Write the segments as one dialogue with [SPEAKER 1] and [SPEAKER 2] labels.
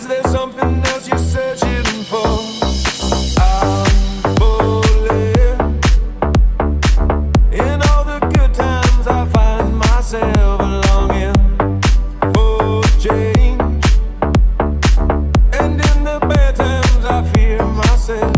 [SPEAKER 1] Is there something else you're searching for? I'm falling. In all the good times I find myself longing for change, and in the bad times I fear myself.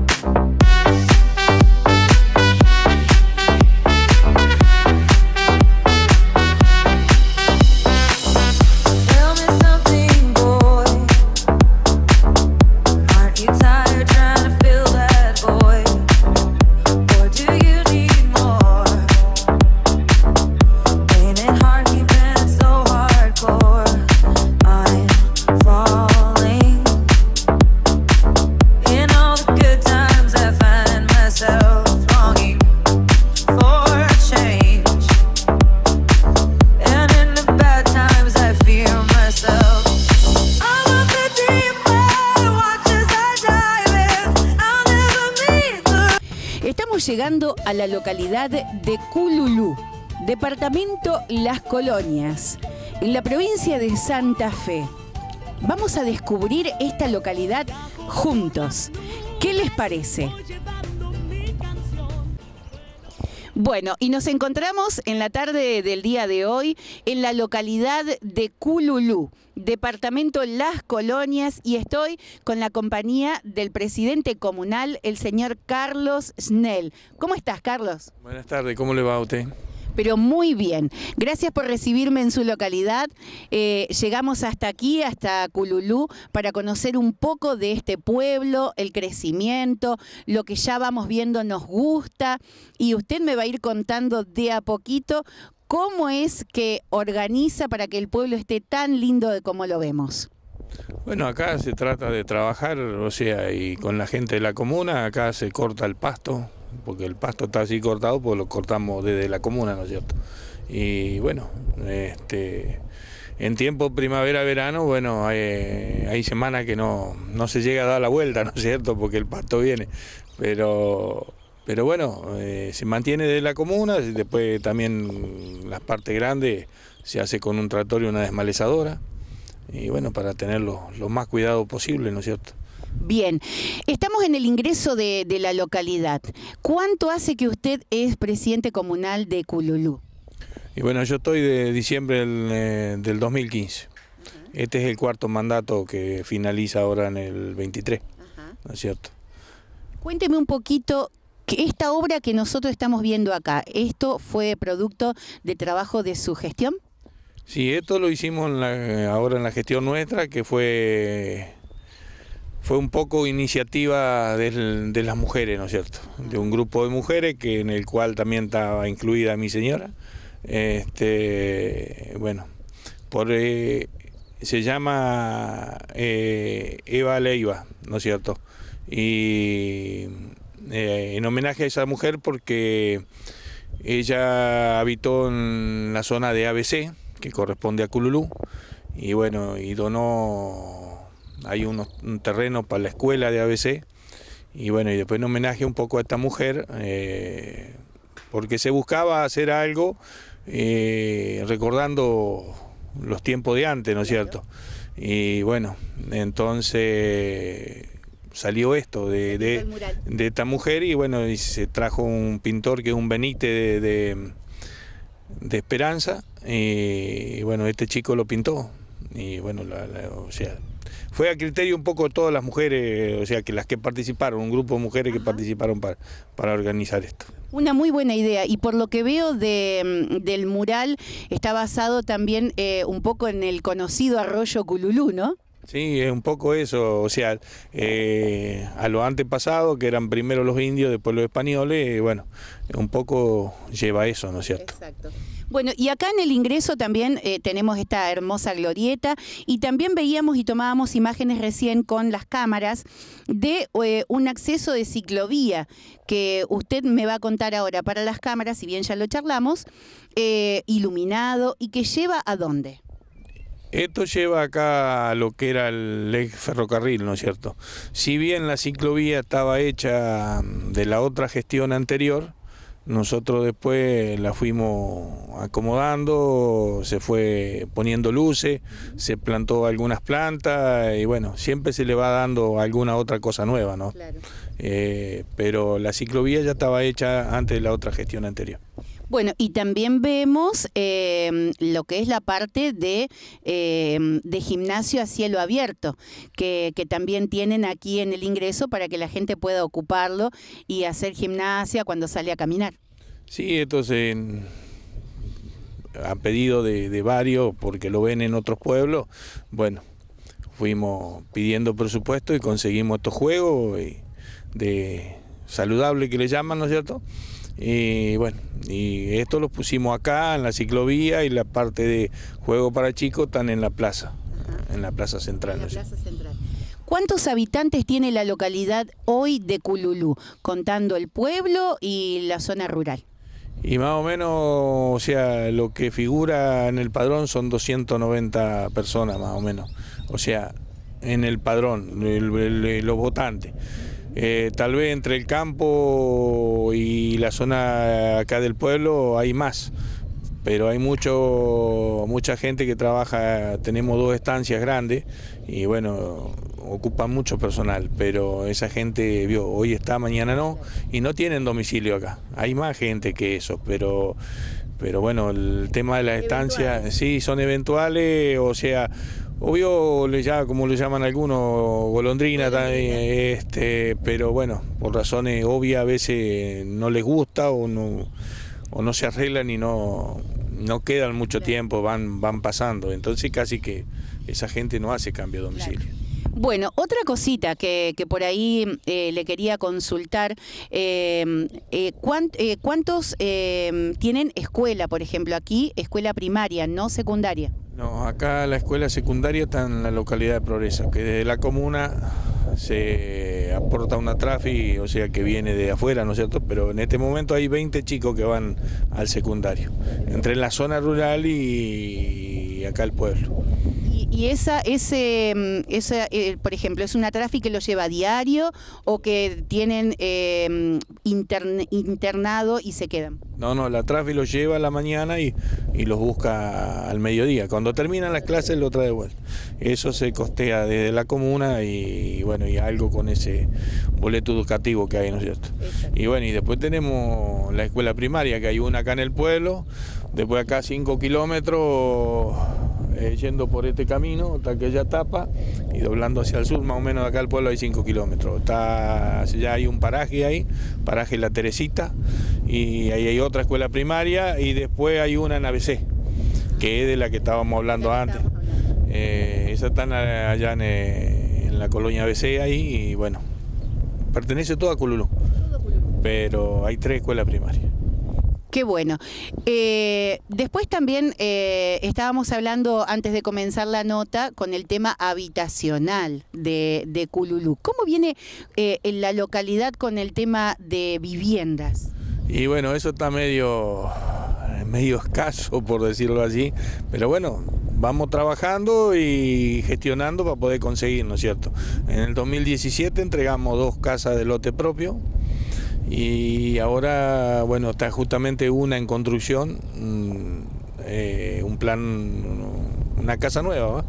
[SPEAKER 2] Llegando a la localidad de Cululú, departamento Las Colonias, en la provincia de Santa Fe. Vamos a descubrir esta localidad juntos. ¿Qué les parece? Bueno, y nos encontramos en la tarde del día de hoy en la localidad de Cululú, departamento Las Colonias, y estoy con la compañía del presidente comunal, el señor Carlos Snell. ¿Cómo estás, Carlos?
[SPEAKER 3] Buenas tardes, ¿cómo le va a usted?
[SPEAKER 2] Pero muy bien. Gracias por recibirme en su localidad. Llegamos hasta aquí, hasta Cululú, para conocer un poco de este pueblo, el crecimiento, lo que ya vamos viendo nos gusta, y usted me va a ir contando de a poquito cómo es que organiza para que el pueblo esté tan lindo de como lo vemos.
[SPEAKER 3] Bueno, acá se trata de trabajar, o sea, y con la gente de la comuna, acá se corta el pasto, porque el pasto está así cortado, pues lo cortamos desde la comuna, ¿no es cierto? Y bueno, en tiempo primavera-verano, bueno, hay semanas que no se llega a dar la vuelta, ¿no es cierto? Porque el pasto viene, pero bueno, se mantiene de la comuna, después también las partes grandes se hace con un tractor y una desmalezadora, y bueno, para tenerlo lo más cuidado posible, ¿no es cierto?
[SPEAKER 2] Bien, estamos en el ingreso de la localidad. ¿Cuánto hace que usted es presidente comunal de Cululú?
[SPEAKER 3] Y bueno, yo estoy de diciembre del 2015. Este es el cuarto mandato que finaliza ahora en el 23, ¿no es cierto?
[SPEAKER 2] Cuénteme un poquito, que esta obra que nosotros estamos viendo acá, ¿esto fue producto de trabajo de su gestión?
[SPEAKER 3] Sí, esto lo hicimos ahora en la gestión nuestra, que fue un poco iniciativa de las mujeres, ¿no es cierto? De un grupo de mujeres en el cual también estaba incluida mi señora. Bueno, se llama Eva Leiva, ¿no es cierto? Y en homenaje a esa mujer, porque ella habitó en la zona de ABC, que corresponde a Cululú, y bueno, y donó, hay un terreno para la escuela de ABC, y bueno, y después en homenaje un poco a esta mujer, porque se buscaba hacer algo recordando los tiempos de antes, ¿no es cierto? Y bueno, entonces salió esto de esta mujer, y bueno, y se trajo un pintor que es un Benítez de Esperanza, y bueno, este chico lo pintó, y bueno, o sea, fue a criterio un poco de todas las mujeres, o sea, que las que participaron, un grupo de mujeres que participaron para organizar esto.
[SPEAKER 2] Una muy buena idea, y por lo que veo del mural, está basado también un poco en el conocido arroyo Cululú, ¿no?
[SPEAKER 3] Sí, es un poco eso, o sea, a los antepasados, que eran primero los indios, después los españoles, bueno, un poco lleva eso, ¿no es cierto?
[SPEAKER 2] Exacto. Bueno, y acá en el ingreso también tenemos esta hermosa glorieta, y también veíamos y tomábamos imágenes recién con las cámaras de un acceso de ciclovía que usted me va a contar ahora para las cámaras, si bien ya lo charlamos, iluminado, y que lleva ¿a dónde?
[SPEAKER 3] Esto lleva acá a lo que era el ex ferrocarril, ¿no es cierto? Si bien la ciclovía estaba hecha de la otra gestión anterior, Nosotros después la fuimos acomodando, se fue poniendo luces, se plantó algunas plantas y bueno, siempre se le va dando alguna otra cosa nueva, ¿no?
[SPEAKER 2] Claro.
[SPEAKER 3] Pero la ciclovía ya estaba hecha antes de la otra gestión anterior.
[SPEAKER 2] Bueno, y también vemos lo que es la parte de gimnasio a cielo abierto, que también tienen aquí en el ingreso para que la gente pueda ocuparlo y hacer gimnasia cuando sale a caminar.
[SPEAKER 3] Sí, entonces a pedido de varios, porque lo ven en otros pueblos, bueno, fuimos pidiendo presupuesto y conseguimos estos juegos de saludable que le llaman, ¿no es cierto? Y bueno, y esto lo pusimos acá en la ciclovía y la parte de juego para chicos están en la plaza central.
[SPEAKER 2] En la plaza central. ¿Cuántos habitantes tiene la localidad hoy de Cululú, contando el pueblo y la zona rural?
[SPEAKER 3] Y más o menos, o sea, lo que figura en el padrón son 290 personas más o menos, o sea, en el padrón, los votantes. Tal vez entre el campo y la zona acá del pueblo hay más, pero hay mucha gente que trabaja, tenemos 2 estancias grandes y bueno, ocupan mucho personal, pero esa gente hoy está, mañana no, y no tienen domicilio acá. Hay más gente que eso, pero bueno, el tema de las estancias, sí, son eventuales, o sea, obvio, como le llaman algunos, golondrina, pero bueno, por razones obvias a veces no les gusta o no se arreglan y no quedan mucho tiempo, van pasando, entonces casi que esa gente no hace cambio de domicilio.
[SPEAKER 2] Claro. Bueno, otra cosita que por ahí le quería consultar, ¿cuántos tienen escuela, por ejemplo, aquí, escuela primaria, no secundaria?
[SPEAKER 3] No, acá la escuela secundaria está en la localidad de Progreso, que desde la comuna se aporta una trafi, o sea que viene de afuera, ¿no es cierto? Pero en este momento hay 20 chicos que van al secundario, entre la zona rural y acá el pueblo.
[SPEAKER 2] Y esa, por ejemplo, ¿es una trafi que lo lleva a diario o que tienen internado y se quedan?
[SPEAKER 3] No, la trafi los lleva a la mañana y los busca al mediodía. Cuando terminan las clases lo trae de vuelta. Eso se costea desde la comuna y bueno, y algo con ese boleto educativo que hay, ¿no es cierto? Exacto. Y bueno, y después tenemos la escuela primaria, que hay una acá en el pueblo, después acá 5 kilómetros yendo por este camino hasta aquella etapa y doblando hacia el sur, más o menos acá al pueblo hay 5 kilómetros. Ya hay un paraje ahí, paraje La Teresita, y ahí hay otra escuela primaria y después hay una en ABC, que es de la que estábamos hablando antes. Esa están allá en la colonia ABC ahí y bueno, pertenece todo a Cululú, pero hay 3 escuelas primarias.
[SPEAKER 2] Qué bueno. Después también estábamos hablando antes de comenzar la nota con el tema habitacional de Cululú. ¿Cómo viene en la localidad con el tema de viviendas?
[SPEAKER 3] Y bueno, eso está medio escaso, por decirlo así, pero bueno, vamos trabajando y gestionando para poder conseguir, ¿no es cierto? En el 2017 entregamos 2 casas de lote propio. Y ahora, bueno, está justamente una en construcción, un plan, una casa nueva, ¿va?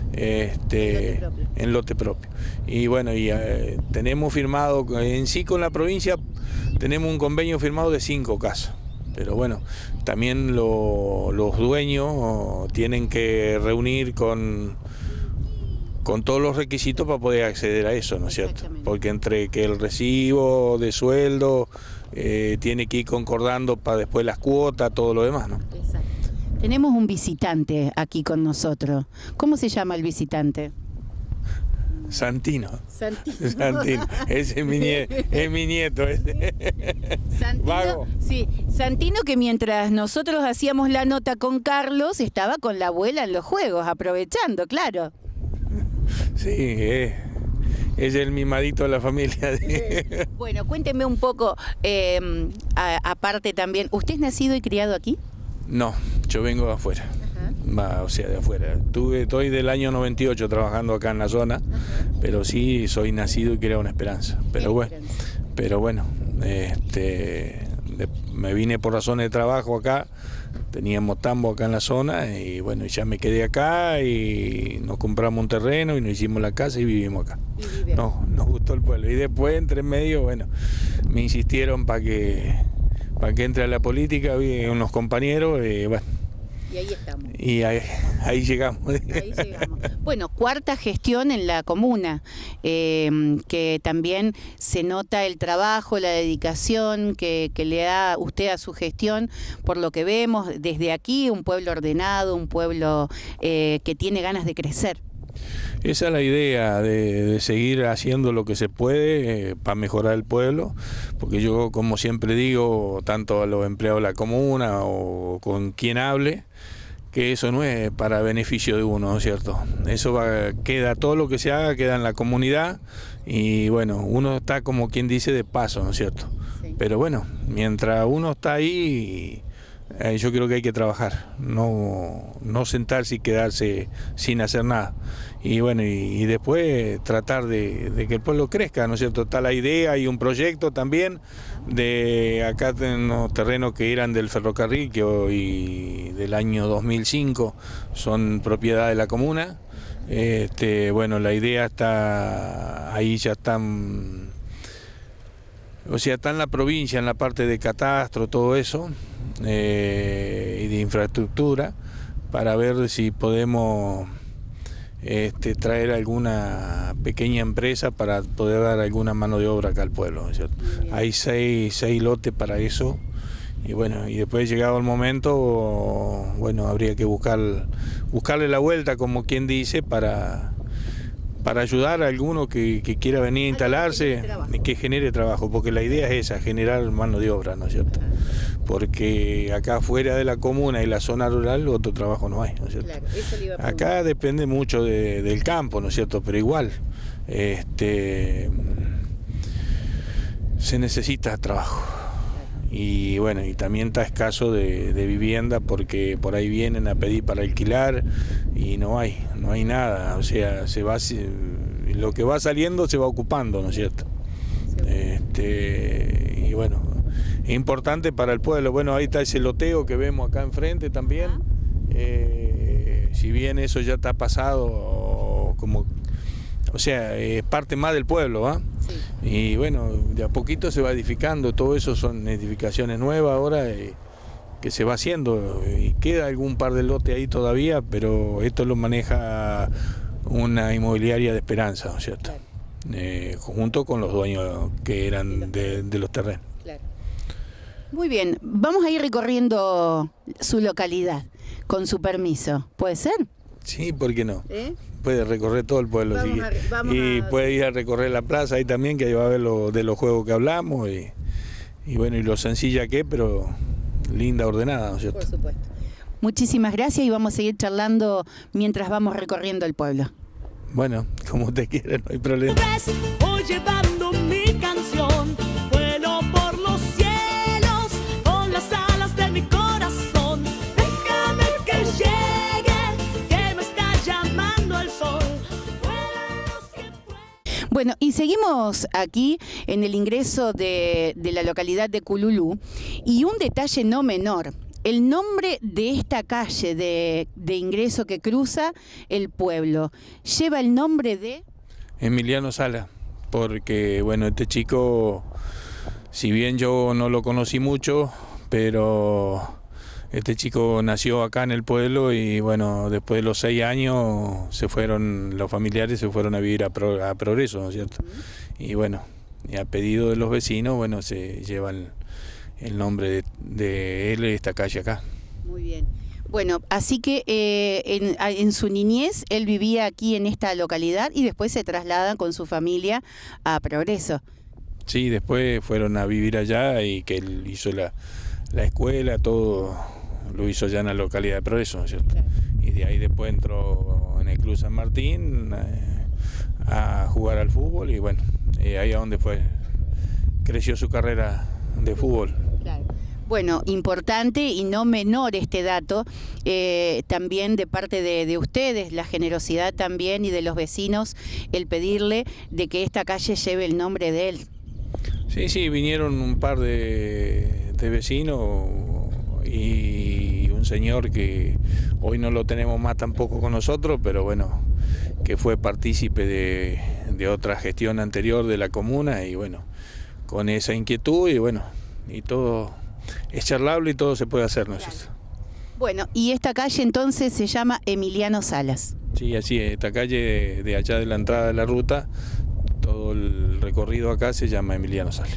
[SPEAKER 3] En lote propio. Y bueno, tenemos firmado, en sí con la provincia, tenemos un convenio firmado de 5 casas. Pero bueno, también los dueños tienen que reunir con todos los requisitos para poder acceder a eso, ¿no es cierto? Porque entre que el recibo de sueldo tiene que ir concordando para después las cuotas, todo lo demás, ¿no?
[SPEAKER 2] Exacto. Tenemos un visitante aquí con nosotros. ¿Cómo se llama el visitante?
[SPEAKER 3] Santino. Santino. Ese es mi nieto. Ese.
[SPEAKER 2] Santino, vago. Sí, Santino, que mientras nosotros hacíamos la nota con Carlos, estaba con la abuela en los juegos, aprovechando, claro.
[SPEAKER 3] Sí, es el mimadito de la familia.
[SPEAKER 2] Bueno, cuénteme un poco, aparte también, ¿usted es nacido y criado aquí?
[SPEAKER 3] No, yo vengo de afuera. O sea, de afuera. Estoy del año 98 trabajando acá en la zona, pero sí soy nacido y criado en Esperanza. Pero bueno, me vine por razones de trabajo acá, teníamos tambo acá en la zona y bueno, ya me quedé acá y nos compramos un terreno y nos hicimos la casa y vivimos acá. No, nos gustó el pueblo. Y después, entre medio, bueno, me insistieron para que entre a la política, vi unos compañeros, bueno.
[SPEAKER 2] Y ahí estamos.
[SPEAKER 3] Y ahí llegamos.
[SPEAKER 2] Ahí llegamos. Bueno, cuarta gestión en la comuna, que también se nota el trabajo, la dedicación que le da usted a su gestión, por lo que vemos desde aquí, un pueblo ordenado, un pueblo que tiene ganas de crecer.
[SPEAKER 3] Esa es la idea, de seguir haciendo lo que se puede para mejorar el pueblo, porque yo, como siempre digo, tanto a los empleados de la comuna o con quien hable, que eso no es para beneficio de uno, ¿no es cierto? Eso queda, todo lo que se haga queda en la comunidad y bueno, uno está como quien dice de paso, ¿no es cierto? Sí. Pero bueno, mientras uno está ahí, yo creo que hay que trabajar, no sentarse y quedarse sin hacer nada. Y bueno, y después tratar de que el pueblo crezca, ¿no es cierto? Está la idea y un proyecto también de acá en los terrenos que eran del ferrocarril, que hoy del año 2005 son propiedad de la comuna. Bueno, la idea está, ahí ya están, o sea, está en la provincia, en la parte de catastro, todo eso, y de infraestructura, para ver si podemos traer alguna pequeña empresa para poder dar alguna mano de obra acá al pueblo, ¿no es cierto? Hay seis lotes para eso y bueno, y después llegado el momento, bueno, habría que buscarle la vuelta, como quien dice, para ayudar a alguno que quiera venir a instalarse y que genere trabajo, porque la idea es esa, generar mano de obra, ¿no es cierto? Porque acá fuera de la comuna y la zona rural otro trabajo no hay, ¿no es cierto? Claro, eso le iba a preguntar. Acá depende mucho del campo, ¿no es cierto? Pero igual, se necesita trabajo. Y bueno, y también está escaso de vivienda, porque por ahí vienen a pedir para alquilar y no hay nada, o sea, lo que va saliendo se va ocupando, ¿no es cierto? Y bueno, es importante para el pueblo. Bueno, ahí está ese loteo que vemos acá enfrente también, si bien eso ya está pasado, como, o sea, es parte más del pueblo, ¿va? Sí. Y bueno, de a poquito se va edificando, todo eso son edificaciones nuevas ahora que se va haciendo, y queda algún par de lotes ahí todavía, pero esto lo maneja una inmobiliaria de Esperanza, ¿no es cierto? Claro. Junto con los dueños que eran de los terrenos.
[SPEAKER 2] Claro. Muy bien, vamos a ir recorriendo su localidad, con su permiso, ¿puede ser?
[SPEAKER 3] Sí, ¿por qué no? Puede recorrer todo el pueblo puede ir a recorrer la plaza ahí también, que ahí va a ver de los juegos que hablamos y bueno, y lo sencilla que es, pero linda, ordenada, ¿no es cierto?
[SPEAKER 2] Por supuesto. Muchísimas gracias y vamos a seguir charlando mientras vamos recorriendo el pueblo.
[SPEAKER 3] Bueno, como usted quiera, no hay problema.
[SPEAKER 4] Voy llevando mi canción, vuelo por los cielos con las alas de mi corazón. Déjame que llegue, que me está llamando el sol.
[SPEAKER 2] Bueno, y seguimos aquí en el ingreso de la localidad de Cululú, y un detalle no menor. El nombre de esta calle de ingreso que cruza el pueblo lleva el nombre de
[SPEAKER 3] Emiliano Sala, porque bueno, este chico, si bien yo no lo conocí mucho, pero este chico nació acá en el pueblo y bueno, después de los 6 años los familiares se fueron a vivir a Progreso, ¿no es cierto? Y bueno, y a pedido de los vecinos, bueno, se llevan el nombre de él, esta calle acá.
[SPEAKER 2] Muy bien. Bueno, así que en su niñez él vivía aquí en esta localidad y después se trasladan con su familia a Progreso.
[SPEAKER 3] Sí, después fueron a vivir allá y que él hizo la escuela, todo lo hizo allá en la localidad de Progreso, ¿no es cierto? Claro. Y de ahí después entró en el Club San Martín a jugar al fútbol y bueno, ahí es donde creció su carrera de fútbol.
[SPEAKER 2] Claro. Bueno, importante y no menor este dato, también de parte de ustedes, la generosidad también y de los vecinos, el pedirle de que esta calle lleve el nombre de él.
[SPEAKER 3] Sí, vinieron un par de de vecino y un señor que hoy no lo tenemos más tampoco con nosotros, pero bueno, que fue partícipe de otra gestión anterior de la comuna y bueno, con esa inquietud y bueno, y todo es charlable y todo se puede hacer, ¿no es cierto?
[SPEAKER 2] Bueno, y esta calle entonces se llama Emiliano Salas.
[SPEAKER 3] Sí, así es, esta calle de allá de la entrada de la ruta, todo el recorrido acá se llama Emiliano Salas.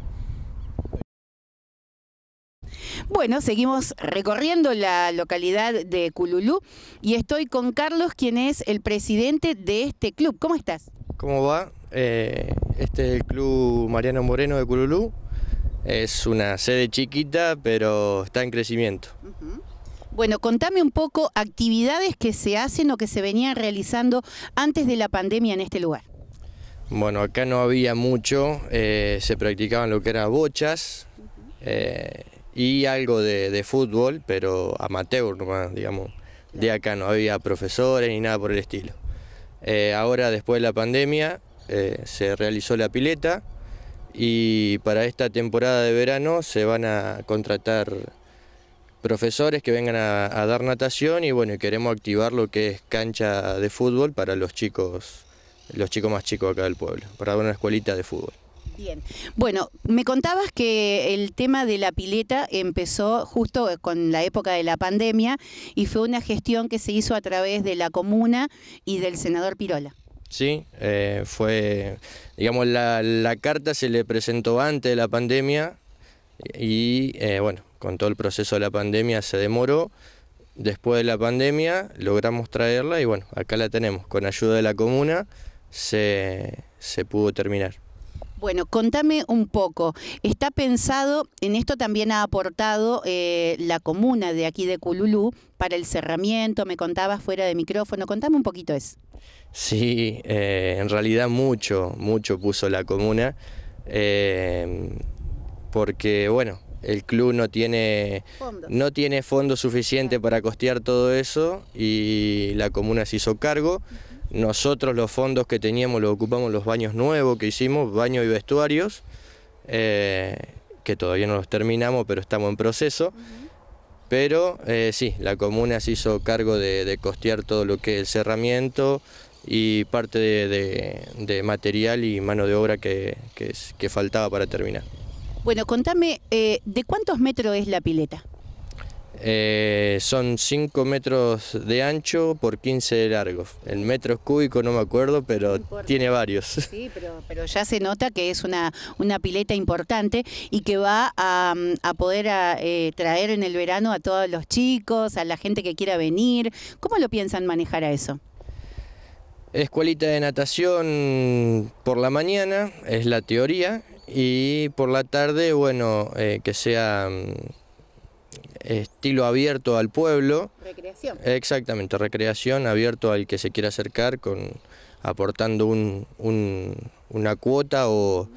[SPEAKER 2] Bueno, seguimos recorriendo la localidad de Cululú y estoy con Carlos, quien es el presidente de este club. ¿Cómo estás?
[SPEAKER 5] ¿Cómo va? Este es el Club Mariano Moreno de Cululú. Es una sede chiquita, pero está en crecimiento.
[SPEAKER 2] Bueno, contame un poco actividades que se hacen o que se venían realizando antes de la pandemia en este lugar.
[SPEAKER 5] Bueno, acá no había mucho, se practicaban lo que era bochas y algo de fútbol, pero amateur nomás, digamos. De acá no había profesores ni nada por el estilo. Ahora, después de la pandemia, se realizó la pileta y para esta temporada de verano se van a contratar profesores que vengan a dar natación y bueno, queremos activar lo que es cancha de fútbol para los chicos más chicos acá del pueblo, para una escuelita de fútbol.
[SPEAKER 2] Bien. Bueno, me contabas que el tema de la pileta empezó justo con la época de la pandemia y fue una gestión que se hizo a través de la comuna y del senador Pirola.
[SPEAKER 5] Sí, fue, digamos, la carta se le presentó antes de la pandemia y bueno, con todo el proceso de la pandemia se demoró. Después de la pandemia logramos traerla y bueno, acá la tenemos. Con ayuda de la comuna se pudo terminar.
[SPEAKER 2] Bueno, contame un poco, está pensado, en esto también ha aportado la comuna de aquí de Cululú para el cerramiento, me contabas fuera de micrófono, contame un poquito eso.
[SPEAKER 5] Sí, en realidad mucho puso la comuna, porque bueno, el club no tiene fondo suficiente para costear todo eso y la comuna se hizo cargo. Nosotros los fondos que teníamos los ocupamos los baños nuevos que hicimos, baños y vestuarios, que todavía no los terminamos, pero estamos en proceso. Pero sí, la comuna se hizo cargo de costear todo lo que es el cerramiento y parte de material y mano de obra que faltaba para terminar.
[SPEAKER 2] Bueno, contame, ¿de cuántos metros es la pileta?
[SPEAKER 5] Son 5 metros de ancho por 15 de largo. En metros cúbicos no me acuerdo, pero no tiene varios.
[SPEAKER 2] Sí, pero ya se nota que es una pileta importante y que va a poder traer en el verano a todos los chicos, a la gente que quiera venir. ¿Cómo lo piensan manejar a eso?
[SPEAKER 5] Escuelita de natación por la mañana, es la teoría, y por la tarde, bueno, que sea estilo abierto al pueblo.
[SPEAKER 2] Recreación.
[SPEAKER 5] Exactamente, recreación, abierto al que se quiera acercar, aportando una cuota o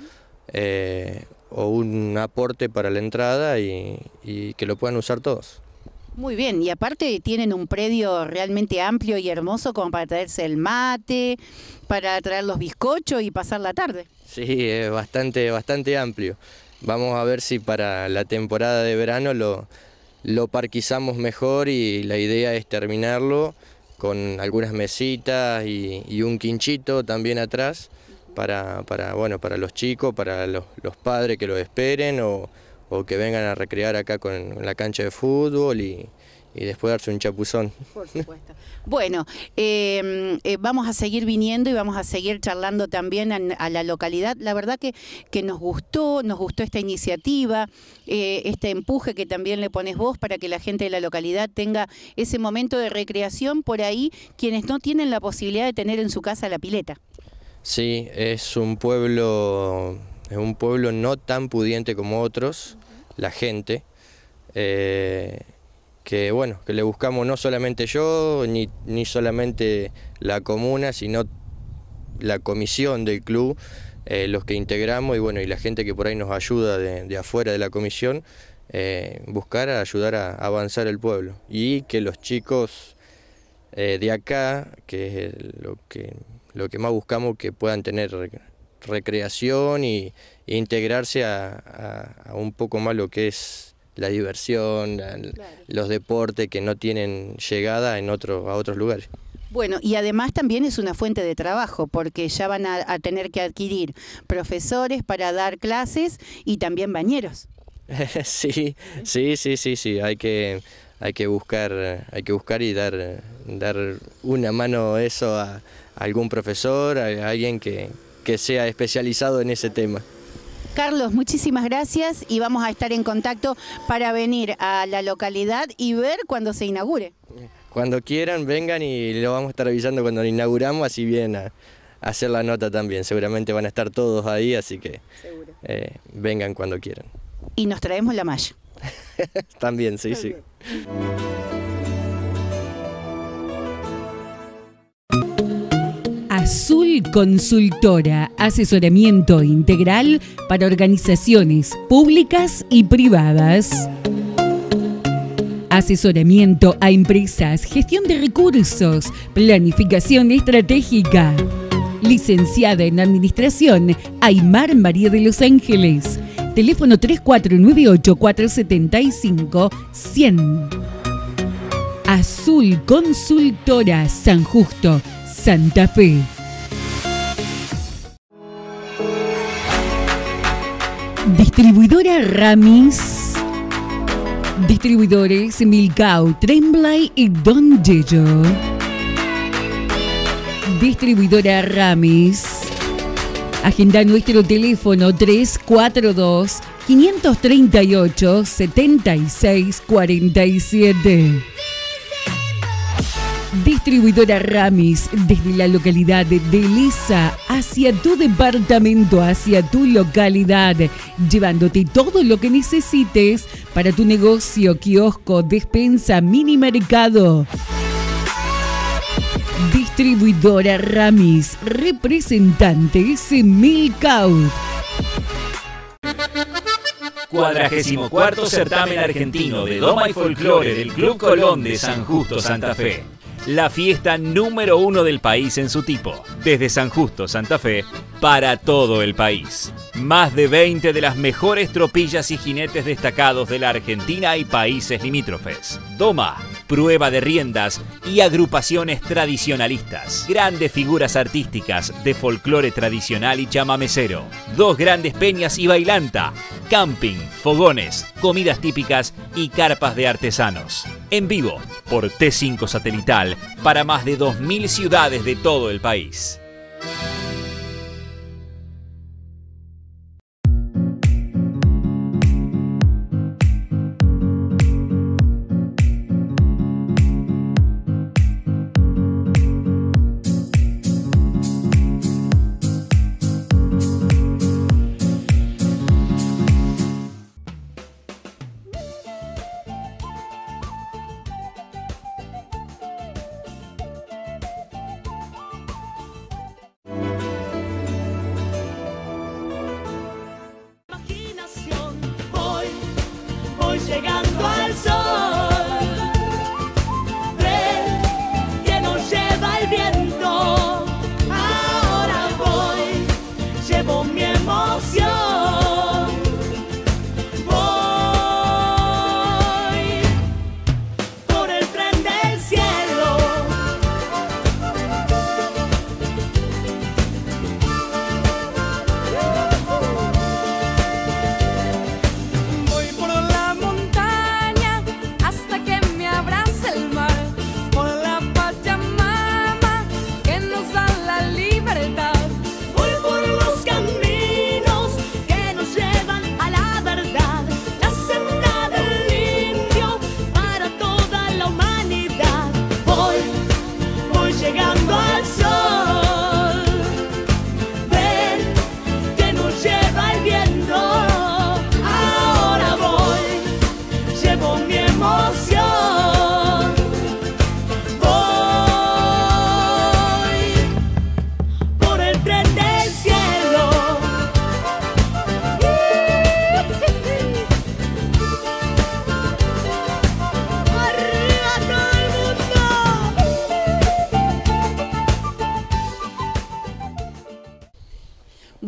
[SPEAKER 5] un aporte para la entrada y que lo puedan usar todos.
[SPEAKER 2] Muy bien, y aparte tienen un predio realmente amplio y hermoso como para traerse el mate, para traer los bizcochos y pasar la tarde.
[SPEAKER 5] Sí, es bastante amplio. Vamos a ver si para la temporada de verano lo parquizamos mejor y la idea es terminarlo con algunas mesitas y un quinchito también atrás para los chicos, para los padres que los esperen o que vengan a recrear acá con la cancha de fútbol y después darse un chapuzón.
[SPEAKER 2] Por supuesto. Bueno, vamos a seguir viniendo y vamos a seguir charlando también a la localidad. La verdad que nos gustó esta iniciativa, este empuje que también le pones vos para que la gente de la localidad tenga ese momento de recreación por ahí, quienes no tienen la posibilidad de tener en su casa la pileta.
[SPEAKER 5] Sí, es un pueblo no tan pudiente como otros, la gente, que bueno, que le buscamos no solamente yo, ni solamente la comuna, sino la comisión del club, los que integramos y bueno, y la gente que por ahí nos ayuda de afuera de la comisión, buscar a ayudar a avanzar el pueblo y que los chicos de acá, que es lo que más buscamos, que puedan tener recreación y integrarse a un poco más lo que es la diversión, los deportes que no tienen llegada a otros lugares.
[SPEAKER 2] Bueno, y además también es una fuente de trabajo, porque ya van a tener que adquirir profesores para dar clases y también bañeros.
[SPEAKER 5] Sí, hay que buscar y dar una mano eso a algún profesor, a alguien que sea especializado en ese tema.
[SPEAKER 2] Carlos, muchísimas gracias y vamos a estar en contacto para venir a la localidad y ver cuando se inaugure.
[SPEAKER 5] Cuando quieran, vengan y lo vamos a estar avisando cuando lo inauguramos, así bien a hacer la nota también. Seguramente van a estar todos ahí, así que vengan cuando quieran.
[SPEAKER 2] Y nos traemos la malla.
[SPEAKER 5] También, sí, sí.
[SPEAKER 6] Azul Consultora, asesoramiento integral para organizaciones públicas y privadas. Asesoramiento a empresas, gestión de recursos, planificación estratégica. Licenciada en Administración, Aymar María de los Ángeles. Teléfono 3498-475-100. Azul Consultora, San Justo, Santa Fe. Distribuidora Ramis. Distribuidores Milcao, Tremblay y Don Yello. Distribuidora Ramis. Agenda nuestro teléfono 342-538-7647. Distribuidora Ramis, desde la localidad de Lesa hacia tu departamento, hacia tu localidad, llevándote todo lo que necesites para tu negocio, kiosco, despensa, mini mercado. Distribuidora Ramis, representantes Milcao.
[SPEAKER 7] 44º certamen argentino de Doma y Folclore del Club Colón de San Justo, Santa Fe. La fiesta número 1 del país en su tipo, desde San Justo, Santa Fe, para todo el país. Más de 20 de las mejores tropillas y jinetes destacados de la Argentina y países limítrofes. Doma, prueba de riendas y agrupaciones tradicionalistas. Grandes figuras artísticas de folclore tradicional y chamamecero. 2 grandes peñas y bailanta. Camping, fogones, comidas típicas y carpas de artesanos. En vivo por T5 Satelital para más de 2000 ciudades de todo el país.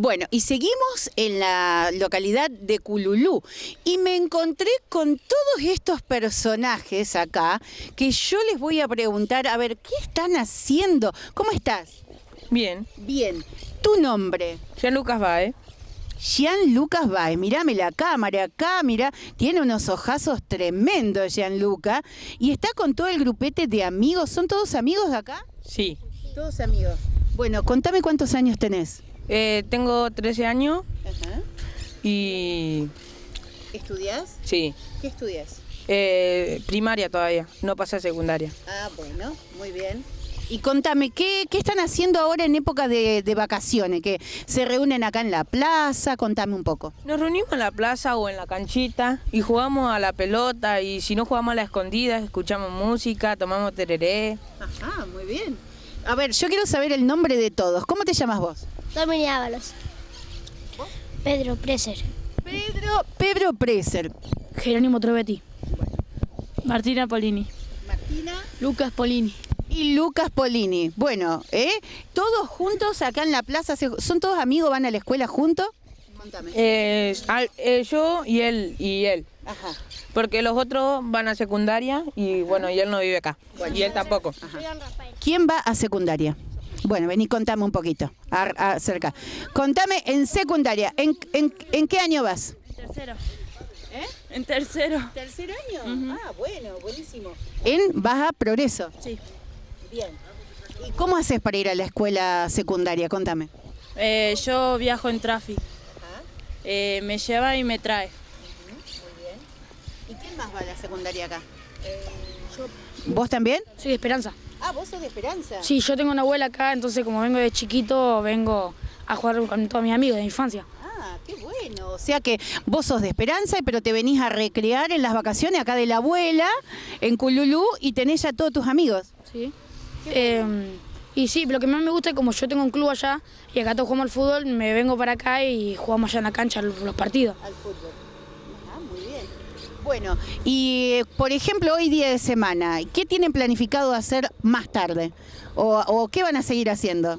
[SPEAKER 2] Bueno, y seguimos en la localidad de Cululú y me encontré con todos estos personajes acá que yo les voy a preguntar, a ver, ¿qué están haciendo? ¿Cómo estás?
[SPEAKER 8] Bien.
[SPEAKER 2] Bien. ¿Tu nombre?
[SPEAKER 8] Jean Lucas Bae.
[SPEAKER 2] Jean Lucas Baez, mirame la cámara acá, mira, tiene unos ojazos tremendos Jean Lucas y está con todo el grupete de amigos. ¿Son todos amigos de acá?
[SPEAKER 8] Sí.
[SPEAKER 2] Todos amigos. Bueno, contame cuántos años tenés.
[SPEAKER 8] Tengo 13 años
[SPEAKER 2] Ajá.
[SPEAKER 8] y...
[SPEAKER 2] ¿Estudiás?
[SPEAKER 8] Sí.
[SPEAKER 2] ¿Qué estudias?
[SPEAKER 8] Primaria todavía, no pasé a secundaria.
[SPEAKER 2] Ah, bueno, muy bien. Y contame, ¿qué están haciendo ahora en época de vacaciones? Que se reúnen acá en la plaza, contame un poco.
[SPEAKER 8] Nos reunimos en la plaza o en la canchita y jugamos a la pelota y si no jugamos a la escondida, escuchamos música, tomamos tereré.
[SPEAKER 2] Ajá, muy bien. A ver, yo quiero saber el nombre de todos. ¿Cómo te llamas vos?
[SPEAKER 9] Dominia Ábalos. Pedro Preser.
[SPEAKER 2] Pedro Preser.
[SPEAKER 9] Jerónimo Trovetti. Martina Polini.
[SPEAKER 2] Martina.
[SPEAKER 9] Lucas Polini.
[SPEAKER 2] Y Lucas Polini. Bueno, todos juntos acá en la plaza, ¿son todos amigos, van a la escuela juntos? Contame.
[SPEAKER 8] Yo y él.
[SPEAKER 2] Ajá.
[SPEAKER 8] Porque los otros van a secundaria y bueno, y él no vive acá.
[SPEAKER 2] Bueno.
[SPEAKER 8] Y él tampoco.
[SPEAKER 2] Ajá. ¿Quién va a secundaria? Bueno, vení, contame un poquito, acerca. Contame en secundaria, ¿en qué año vas?
[SPEAKER 9] Tercero.
[SPEAKER 2] En tercero. ¿Tercer año? Ah, bueno, buenísimo. ¿Vas a Progreso?
[SPEAKER 9] Sí.
[SPEAKER 2] Bien. ¿Y cómo haces para ir a la escuela secundaria? Contame.
[SPEAKER 9] Yo viajo en Trafi. Me lleva y me trae.
[SPEAKER 2] Muy bien. ¿Y quién más va a la secundaria acá? ¿Vos también?
[SPEAKER 9] Soy de Esperanza.
[SPEAKER 2] Ah, ¿vos sos de Esperanza?
[SPEAKER 9] Sí, yo tengo una abuela acá, entonces como vengo de chiquito, vengo a jugar con todos mis amigos de mi infancia.
[SPEAKER 2] Ah, qué bueno. O sea que vos sos de Esperanza, pero te venís a recrear en las vacaciones acá de la abuela, en Cululú, y tenés ya todos tus amigos.
[SPEAKER 9] Sí. Y sí, lo que más me gusta es como yo tengo un club allá y acá todos jugamos al fútbol, me vengo para acá y jugamos allá en la cancha los partidos.
[SPEAKER 2] Al fútbol. Ah, muy bien. Bueno, y por ejemplo, hoy día de semana, ¿qué tienen planificado hacer más tarde? ¿O qué van a seguir haciendo?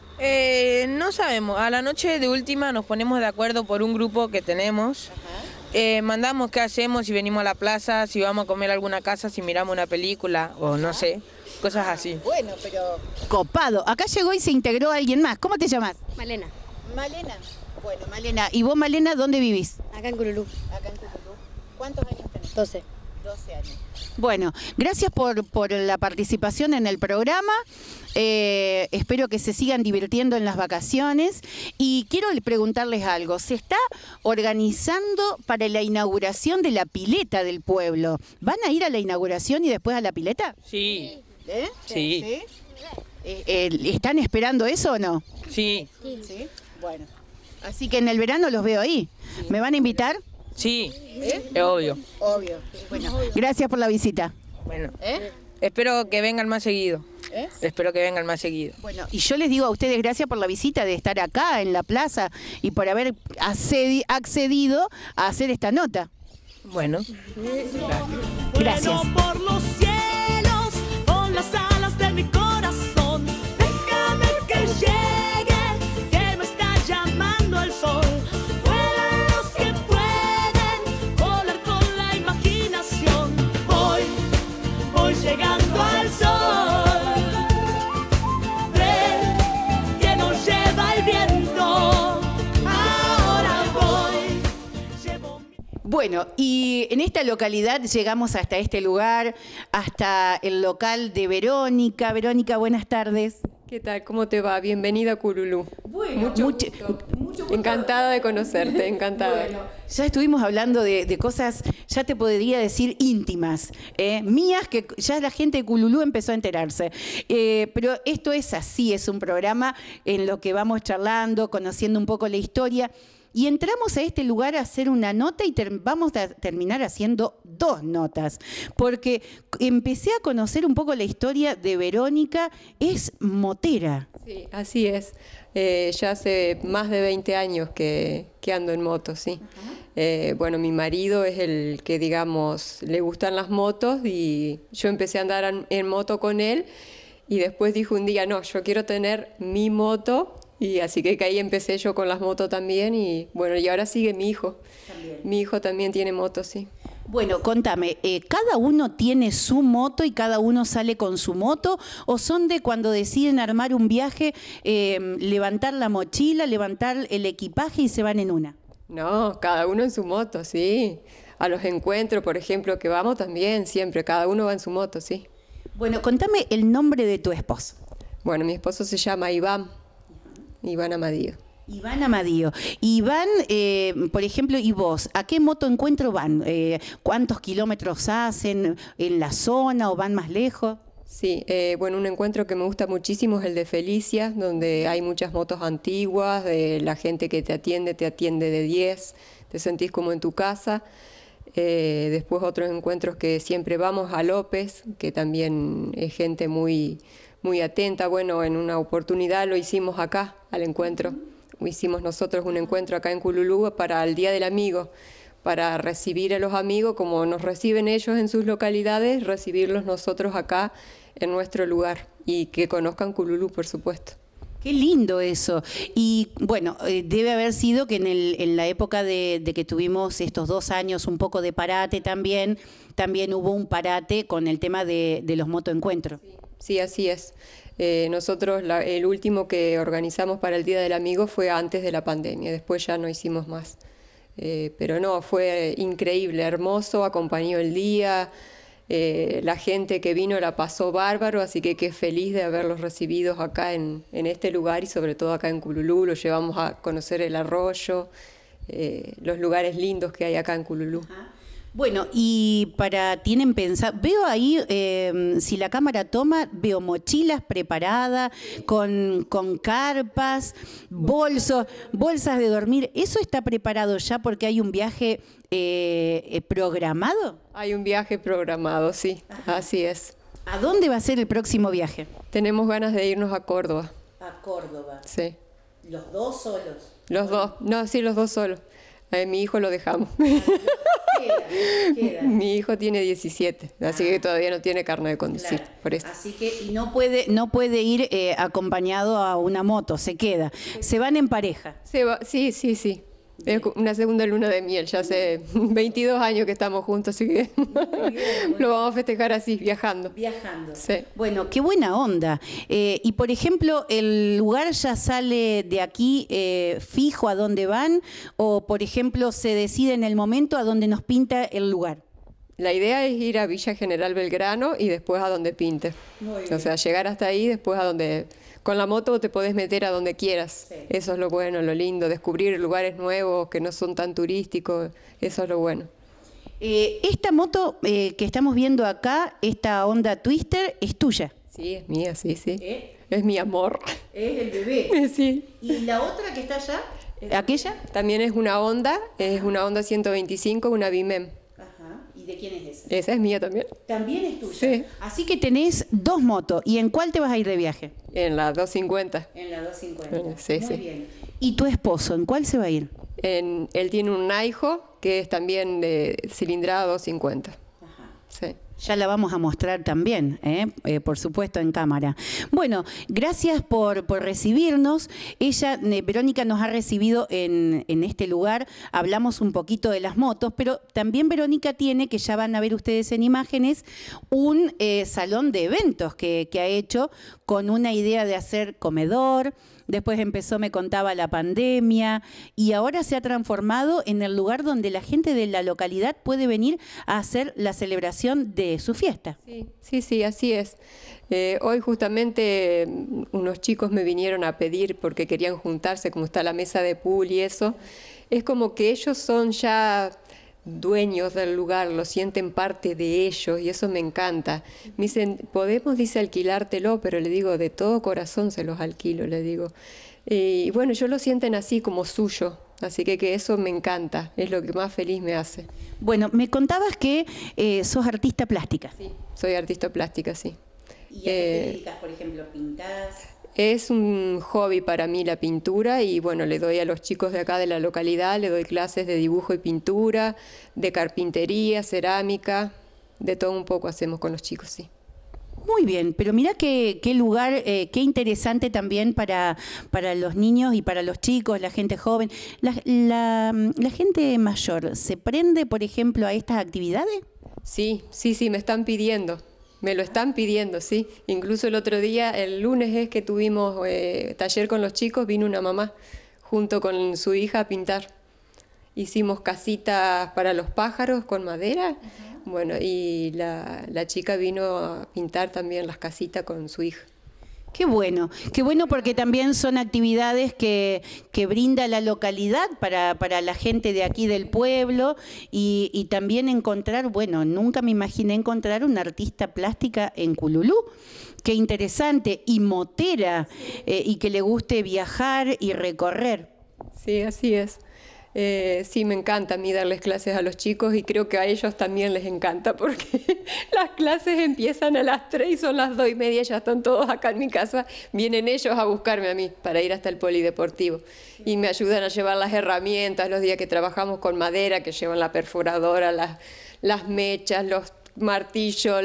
[SPEAKER 8] No sabemos, a la noche de última nos ponemos de acuerdo por un grupo que tenemos. Mandamos qué hacemos, si venimos a la plaza, si vamos a comer a alguna casa, si miramos una película o no sé, cosas así.
[SPEAKER 2] Bueno, pero... Copado. Acá llegó y se integró alguien más. ¿Cómo te llamas?
[SPEAKER 9] Malena.
[SPEAKER 2] Malena. Bueno, Malena. ¿Y vos, Malena, dónde vivís?
[SPEAKER 9] Acá en Cululú.
[SPEAKER 2] Acá en Cululú. ¿Cuántos años tenés?
[SPEAKER 9] 12.
[SPEAKER 2] 12 años. Bueno, gracias por la participación en el programa. Espero que se sigan divirtiendo en las vacaciones. Y quiero preguntarles algo. Se está organizando para la inauguración de la pileta del pueblo. ¿Van a ir a la inauguración y después a la pileta?
[SPEAKER 8] Sí.
[SPEAKER 2] Sí. ¿Están esperando eso o no?
[SPEAKER 8] Sí.
[SPEAKER 2] Sí. Bueno. Así que en el verano los veo ahí. ¿Me van a invitar?
[SPEAKER 8] Sí, es obvio.
[SPEAKER 2] Obvio. Bueno, gracias por la visita.
[SPEAKER 8] Bueno, espero que vengan más seguido. Espero que vengan más seguido.
[SPEAKER 2] Bueno, y yo les digo a ustedes gracias por la visita de estar acá en la plaza y por haber accedido a hacer esta nota.
[SPEAKER 8] Bueno,
[SPEAKER 2] Gracias.
[SPEAKER 4] Vuelo por los cielos con las alas de mi corazón. Déjame que llegue, que me está llamando el sol. Vuelan los que pueden volar con la imaginación. Voy llegando al sol. Ven que nos lleva el viento. Ahora voy. Llevo mi...
[SPEAKER 2] Bueno, y en esta localidad llegamos hasta este lugar, hasta el local de Verónica. Verónica, buenas tardes.
[SPEAKER 10] ¿Qué tal? ¿Cómo te va? Bienvenida a Cululú.
[SPEAKER 2] Bueno,
[SPEAKER 10] Mucho gusto. Encantada de conocerte, encantada.
[SPEAKER 2] Bueno, ya estuvimos hablando de cosas, ya te podría decir íntimas, mías, que ya la gente de Cululú empezó a enterarse. Pero esto es así, es un programa en lo que vamos charlando, conociendo un poco la historia. Y entramos a este lugar a hacer una nota y vamos a terminar haciendo 2 notas, porque empecé a conocer un poco la historia de Verónica, es motera.
[SPEAKER 10] Sí, así es. Ya hace más de 20 años que ando en moto, sí. Bueno, mi marido es el que, digamos, le gustan las motos y yo empecé a andar en moto con él y después dijo un día, no, yo quiero tener mi moto Y así que ahí empecé yo con las motos también y bueno, y ahora sigue mi hijo. Mi hijo también tiene motos, sí.
[SPEAKER 2] Bueno, contame, ¿cada uno tiene su moto y cada uno sale con su moto? ¿O son de cuando deciden armar un viaje, levantar la mochila, levantar el equipaje y se van en una?
[SPEAKER 10] No, cada uno en su moto, sí. A los encuentros, por ejemplo, que vamos también, siempre, cada uno va en su moto, sí.
[SPEAKER 2] Bueno, contame el nombre de tu esposo.
[SPEAKER 10] Bueno, mi esposo se llama Iván Amadío.
[SPEAKER 2] Iván Amadío. Iván, por ejemplo, ¿y vos? ¿A qué motoencuentro van? ¿Cuántos kilómetros hacen en la zona o van más lejos?
[SPEAKER 10] Sí, bueno, un encuentro que me gusta muchísimo es el de Felicia, donde hay muchas motos antiguas, de la gente que te atiende de 10, te sentís como en tu casa. Después otros encuentros que siempre vamos a López, que también es gente muy, muy atenta. Bueno, en una oportunidad lo hicimos acá, al encuentro. Hicimos nosotros un encuentro acá en Cululú para el Día del Amigo, para recibir a los amigos como nos reciben ellos en sus localidades, recibirlos nosotros acá en nuestro lugar y que conozcan Cululú, por supuesto.
[SPEAKER 2] Qué lindo eso. Y bueno, debe haber sido que en la época de que tuvimos estos 2 años un poco de parate también hubo un parate con el tema de los motoencuentros.
[SPEAKER 10] Sí, así es. Nosotros el último que organizamos para el Día del Amigo fue antes de la pandemia, después ya no hicimos más. Pero no, fue increíble, hermoso, acompañó el día. La gente que vino la pasó bárbaro, así que qué feliz de haberlos recibidos acá en este lugar y sobre todo acá en Cululú. Los llevamos a conocer el arroyo, los lugares lindos que hay acá en Cululú.
[SPEAKER 2] Ajá. Bueno, y tienen pensado, veo ahí, si la cámara toma, veo mochilas preparadas con carpas, bolsas de dormir. ¿Eso está preparado ya porque hay un viaje programado?
[SPEAKER 10] Hay un viaje programado, sí, así es.
[SPEAKER 2] ¿A dónde va a ser el próximo viaje?
[SPEAKER 10] Tenemos ganas de irnos a Córdoba.
[SPEAKER 2] A Córdoba.
[SPEAKER 10] Sí.
[SPEAKER 2] ¿Los dos solos?
[SPEAKER 10] Los dos, no, sí, los dos solos. Mi hijo lo dejamos.
[SPEAKER 2] Queda.
[SPEAKER 10] Mi hijo tiene 17, así que todavía no tiene carnet de conducir.
[SPEAKER 2] Claro.
[SPEAKER 10] Por eso.
[SPEAKER 2] Así que y no puede ir acompañado a una moto, se queda. Se van en pareja.
[SPEAKER 10] Se va, sí. Es una segunda luna de miel, ya hace 22 años que estamos juntos, así que lo vamos a festejar así, viajando. Sí.
[SPEAKER 2] Bueno, qué buena onda. Y por ejemplo, ¿el lugar ya sale de aquí fijo a dónde van? ¿O por ejemplo se decide en el momento a dónde nos pinta el lugar?
[SPEAKER 10] La idea es ir a Villa General Belgrano y después a donde pinte. O sea, llegar hasta ahí, después a donde... Con la moto te podés meter a donde quieras. Sí. Eso es lo bueno, lo lindo, descubrir lugares nuevos que no son tan turísticos, eso es lo bueno.
[SPEAKER 2] Esta moto que estamos viendo acá, esta Honda Twister, ¿es tuya?
[SPEAKER 10] Sí, es mía, sí. Es mi amor.
[SPEAKER 2] Es el bebé.
[SPEAKER 10] Sí.
[SPEAKER 2] ¿Y la otra que está allá? ¿Aquella?
[SPEAKER 10] También es una Honda 125, una Bimem.
[SPEAKER 2] ¿De quién es esa?
[SPEAKER 10] Esa es mía también.
[SPEAKER 2] ¿También es tuya?
[SPEAKER 10] Sí.
[SPEAKER 2] Así que tenés 2 motos. ¿Y en cuál te vas a ir de viaje?
[SPEAKER 10] En la 250.
[SPEAKER 2] En la 250.
[SPEAKER 10] Sí,
[SPEAKER 2] Muy bien. ¿Y tu esposo, en cuál se va a ir?
[SPEAKER 10] Él tiene un Naijo, que es también de cilindrada 250.
[SPEAKER 2] Ajá.
[SPEAKER 10] Sí.
[SPEAKER 2] Ya la vamos a mostrar también, por supuesto, en cámara. Bueno, gracias por recibirnos. Ella, Verónica, nos ha recibido en este lugar. Hablamos un poquito de las motos, pero también Verónica tiene, que ya van a ver ustedes en imágenes, un salón de eventos que ha hecho con una idea de hacer comedor. Después empezó, me contaba, la pandemia y ahora se ha transformado en el lugar donde la gente de la localidad puede venir a hacer la celebración de su fiesta.
[SPEAKER 10] Sí, así es. Hoy justamente unos chicos me vinieron a pedir porque querían juntarse, como está la mesa de pool y eso. Es como que ellos son ya dueños del lugar, lo sienten parte de ellos y eso me encanta. Me dicen, podemos, dice, alquilártelo, pero le digo, de todo corazón se los alquilo, le digo. Y bueno, ellos lo sienten así como suyo, así que eso me encanta, es lo que más feliz me hace.
[SPEAKER 2] Bueno, me contabas que sos artista plástica.
[SPEAKER 10] Sí, soy artista plástica, sí.
[SPEAKER 2] ¿Y a qué te dedicas, por ejemplo, pintás?
[SPEAKER 10] Es un hobby para mí la pintura y bueno, le doy a los chicos de acá de la localidad, le doy clases de dibujo y pintura, de carpintería, cerámica, de todo un poco hacemos con los chicos, sí.
[SPEAKER 2] Muy bien, pero mirá qué lugar, qué interesante también para los niños y para los chicos, la gente joven. La gente mayor, ¿se prende, por ejemplo, a estas actividades?
[SPEAKER 10] Sí, me están pidiendo. Me lo están pidiendo, sí. Incluso el otro día, el lunes es que tuvimos taller con los chicos, vino una mamá junto con su hija a pintar. Hicimos casitas para los pájaros con madera. Bueno, y la chica vino a pintar también las casitas con su hija.
[SPEAKER 2] Qué bueno porque también son actividades que brinda la localidad para la gente de aquí del pueblo y también encontrar, bueno, nunca me imaginé encontrar una artista plástica en Cululú. Qué interesante, y motera, y que le guste viajar y recorrer.
[SPEAKER 10] Sí, así es. Sí, me encanta a mí darles clases a los chicos y creo que a ellos también les encanta porque las clases empiezan a las 3 y son las 2:30, ya están todos acá en mi casa, vienen ellos a buscarme a mí para ir hasta el polideportivo y me ayudan a llevar las herramientas los días que trabajamos con madera, que llevan la perforadora, las mechas, los martillos,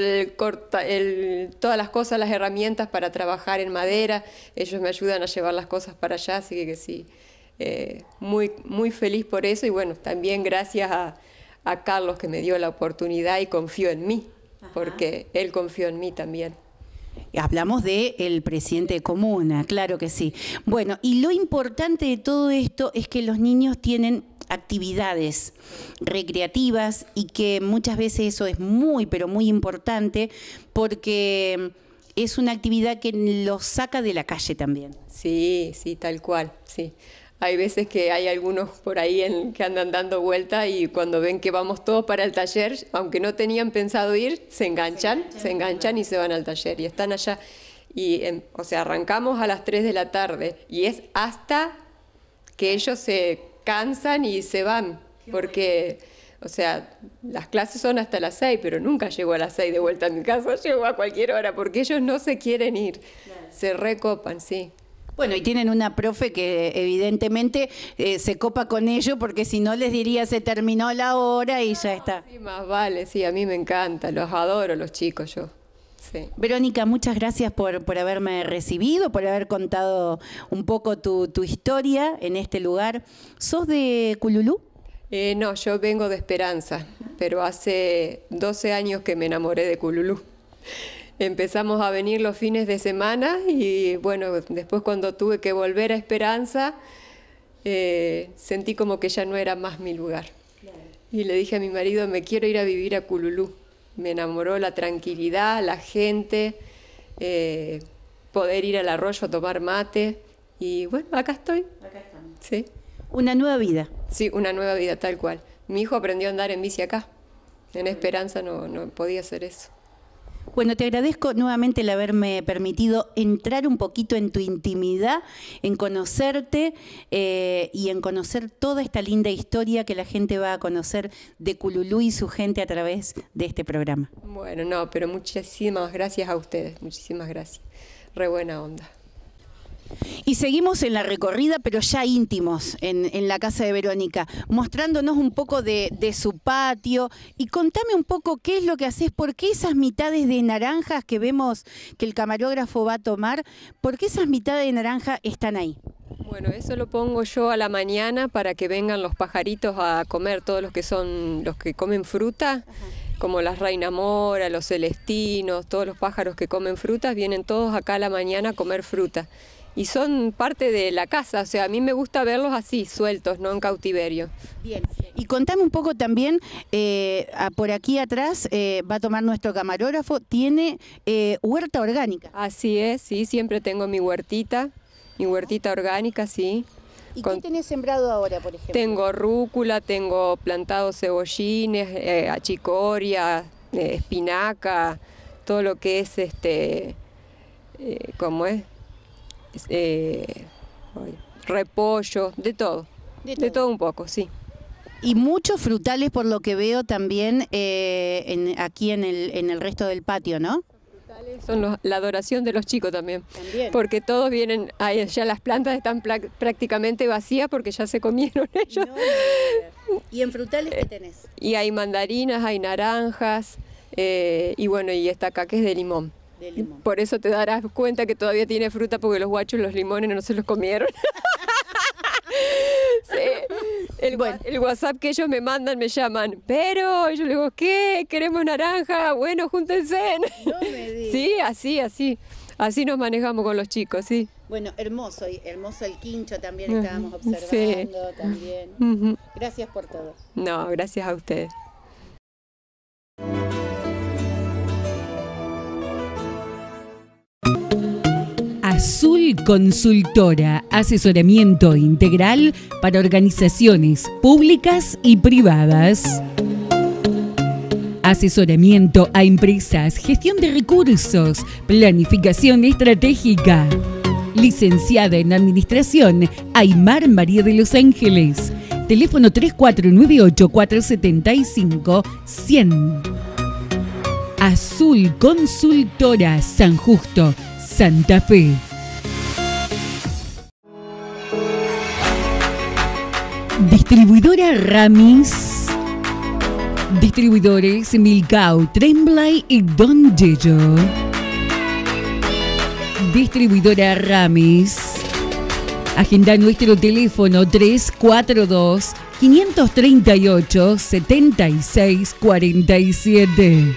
[SPEAKER 10] todas las cosas, las herramientas para trabajar en madera, ellos me ayudan a llevar las cosas para allá, así que sí. Muy, muy feliz por eso y bueno, también gracias a Carlos que me dio la oportunidad y confió en mí, porque él confió en mí también.
[SPEAKER 2] Hablamos del presidente de comuna, claro que sí. Bueno, y lo importante de todo esto es que los niños tienen actividades recreativas y que muchas veces eso es muy, pero muy importante porque es una actividad que los saca de la calle también.
[SPEAKER 10] Sí, tal cual, sí. Hay veces que hay algunos por ahí que andan dando vuelta y cuando ven que vamos todos para el taller, aunque no tenían pensado ir, se enganchan y se van al taller y están allá. Y, o sea, arrancamos a las 3 de la tarde y es hasta que ellos se cansan y se van, porque, o sea, las clases son hasta las 6, pero nunca llego a las 6 de vuelta a mi casa, llego a cualquier hora, porque ellos no se quieren ir, se recopan, sí.
[SPEAKER 2] Bueno, y tienen una profe que evidentemente se copa con ellos porque si no les diría se terminó la hora y ya está.
[SPEAKER 10] Sí, más vale, sí, a mí me encanta, los adoro los chicos yo. Sí.
[SPEAKER 2] Verónica, muchas gracias por haberme recibido, por haber contado un poco tu historia en este lugar. ¿Sos de Cululú?
[SPEAKER 10] No, yo vengo de Esperanza, pero hace 12 años que me enamoré de Cululú. Empezamos a venir los fines de semana y bueno, después cuando tuve que volver a Esperanza, sentí como que ya no era más mi lugar. Claro. Y le dije a mi marido, me quiero ir a vivir a Cululú. Me enamoró la tranquilidad, la gente, poder ir al arroyo a tomar mate. Y bueno, acá estoy. Acá estamos. Sí.
[SPEAKER 2] Una nueva vida.
[SPEAKER 10] Sí, una nueva vida, tal cual. Mi hijo aprendió a andar en bici acá. En Esperanza no podía hacer eso.
[SPEAKER 2] Bueno, te agradezco nuevamente el haberme permitido entrar un poquito en tu intimidad, en conocerte y en conocer toda esta linda historia que la gente va a conocer de Cululú y su gente a través de este programa.
[SPEAKER 10] Bueno, no, pero muchísimas gracias a ustedes, muchísimas gracias. Re buena onda.
[SPEAKER 2] Y seguimos en la recorrida, pero ya íntimos, en la casa de Verónica, mostrándonos un poco de su patio. Y contame un poco qué es lo que haces, por qué esas mitades de naranjas que vemos que el camarógrafo va a tomar, por qué esas mitades de naranja están ahí.
[SPEAKER 10] Bueno, eso lo pongo yo a la mañana para que vengan los pajaritos a comer, todos los que comen fruta. Ajá. Como las reina mora, los celestinos, todos los pájaros que comen frutas, vienen todos acá a la mañana a comer fruta. Y son parte de la casa, o sea, a mí me gusta verlos así, sueltos, no en cautiverio.
[SPEAKER 2] Bien, y contame un poco también, por aquí atrás va a tomar nuestro camarógrafo, tiene huerta orgánica.
[SPEAKER 10] Así es, sí, siempre tengo mi huertita orgánica, sí.
[SPEAKER 2] ¿Y qué tenés sembrado ahora, por ejemplo?
[SPEAKER 10] Tengo rúcula, tengo plantado cebollines, achicoria, espinaca, todo lo que es ¿cómo es? Repollo, de todo un poco, sí.
[SPEAKER 2] Y muchos frutales por lo que veo también aquí en el resto del patio, ¿no?
[SPEAKER 10] Son la adoración de los chicos también, porque todos vienen, ya las plantas están prácticamente vacías porque ya se comieron ellos.
[SPEAKER 2] ¿Y en frutales qué tenés?
[SPEAKER 10] Y hay mandarinas, hay naranjas, y bueno, y esta acá que es de limón.
[SPEAKER 2] De limón.
[SPEAKER 10] Por eso te darás cuenta que todavía tiene fruta, porque los guachos los limones no se los comieron. Sí. El WhatsApp que ellos me mandan, me llaman, pero yo les digo, ¿qué? ¿Queremos naranja? Bueno, júntense.
[SPEAKER 2] No me digas.
[SPEAKER 10] Sí, así nos manejamos con los chicos, sí.
[SPEAKER 2] Bueno, hermoso el quincho también estábamos observando,
[SPEAKER 10] Sí.
[SPEAKER 2] también.
[SPEAKER 10] Ujú.
[SPEAKER 2] Gracias por todo.
[SPEAKER 10] No, gracias a ustedes.
[SPEAKER 6] Azul Consultora, asesoramiento integral para organizaciones públicas y privadas. Asesoramiento a empresas, gestión de recursos, planificación estratégica. Licenciada en Administración, Aymar María de los Ángeles. Teléfono 3498-475-100. Azul Consultora, San Justo, Santa Fe. Distribuidora Ramis. Distribuidores Milcao, Tremblay y Don Yello. Distribuidora Ramis. Agenda nuestro teléfono 342-538-7647.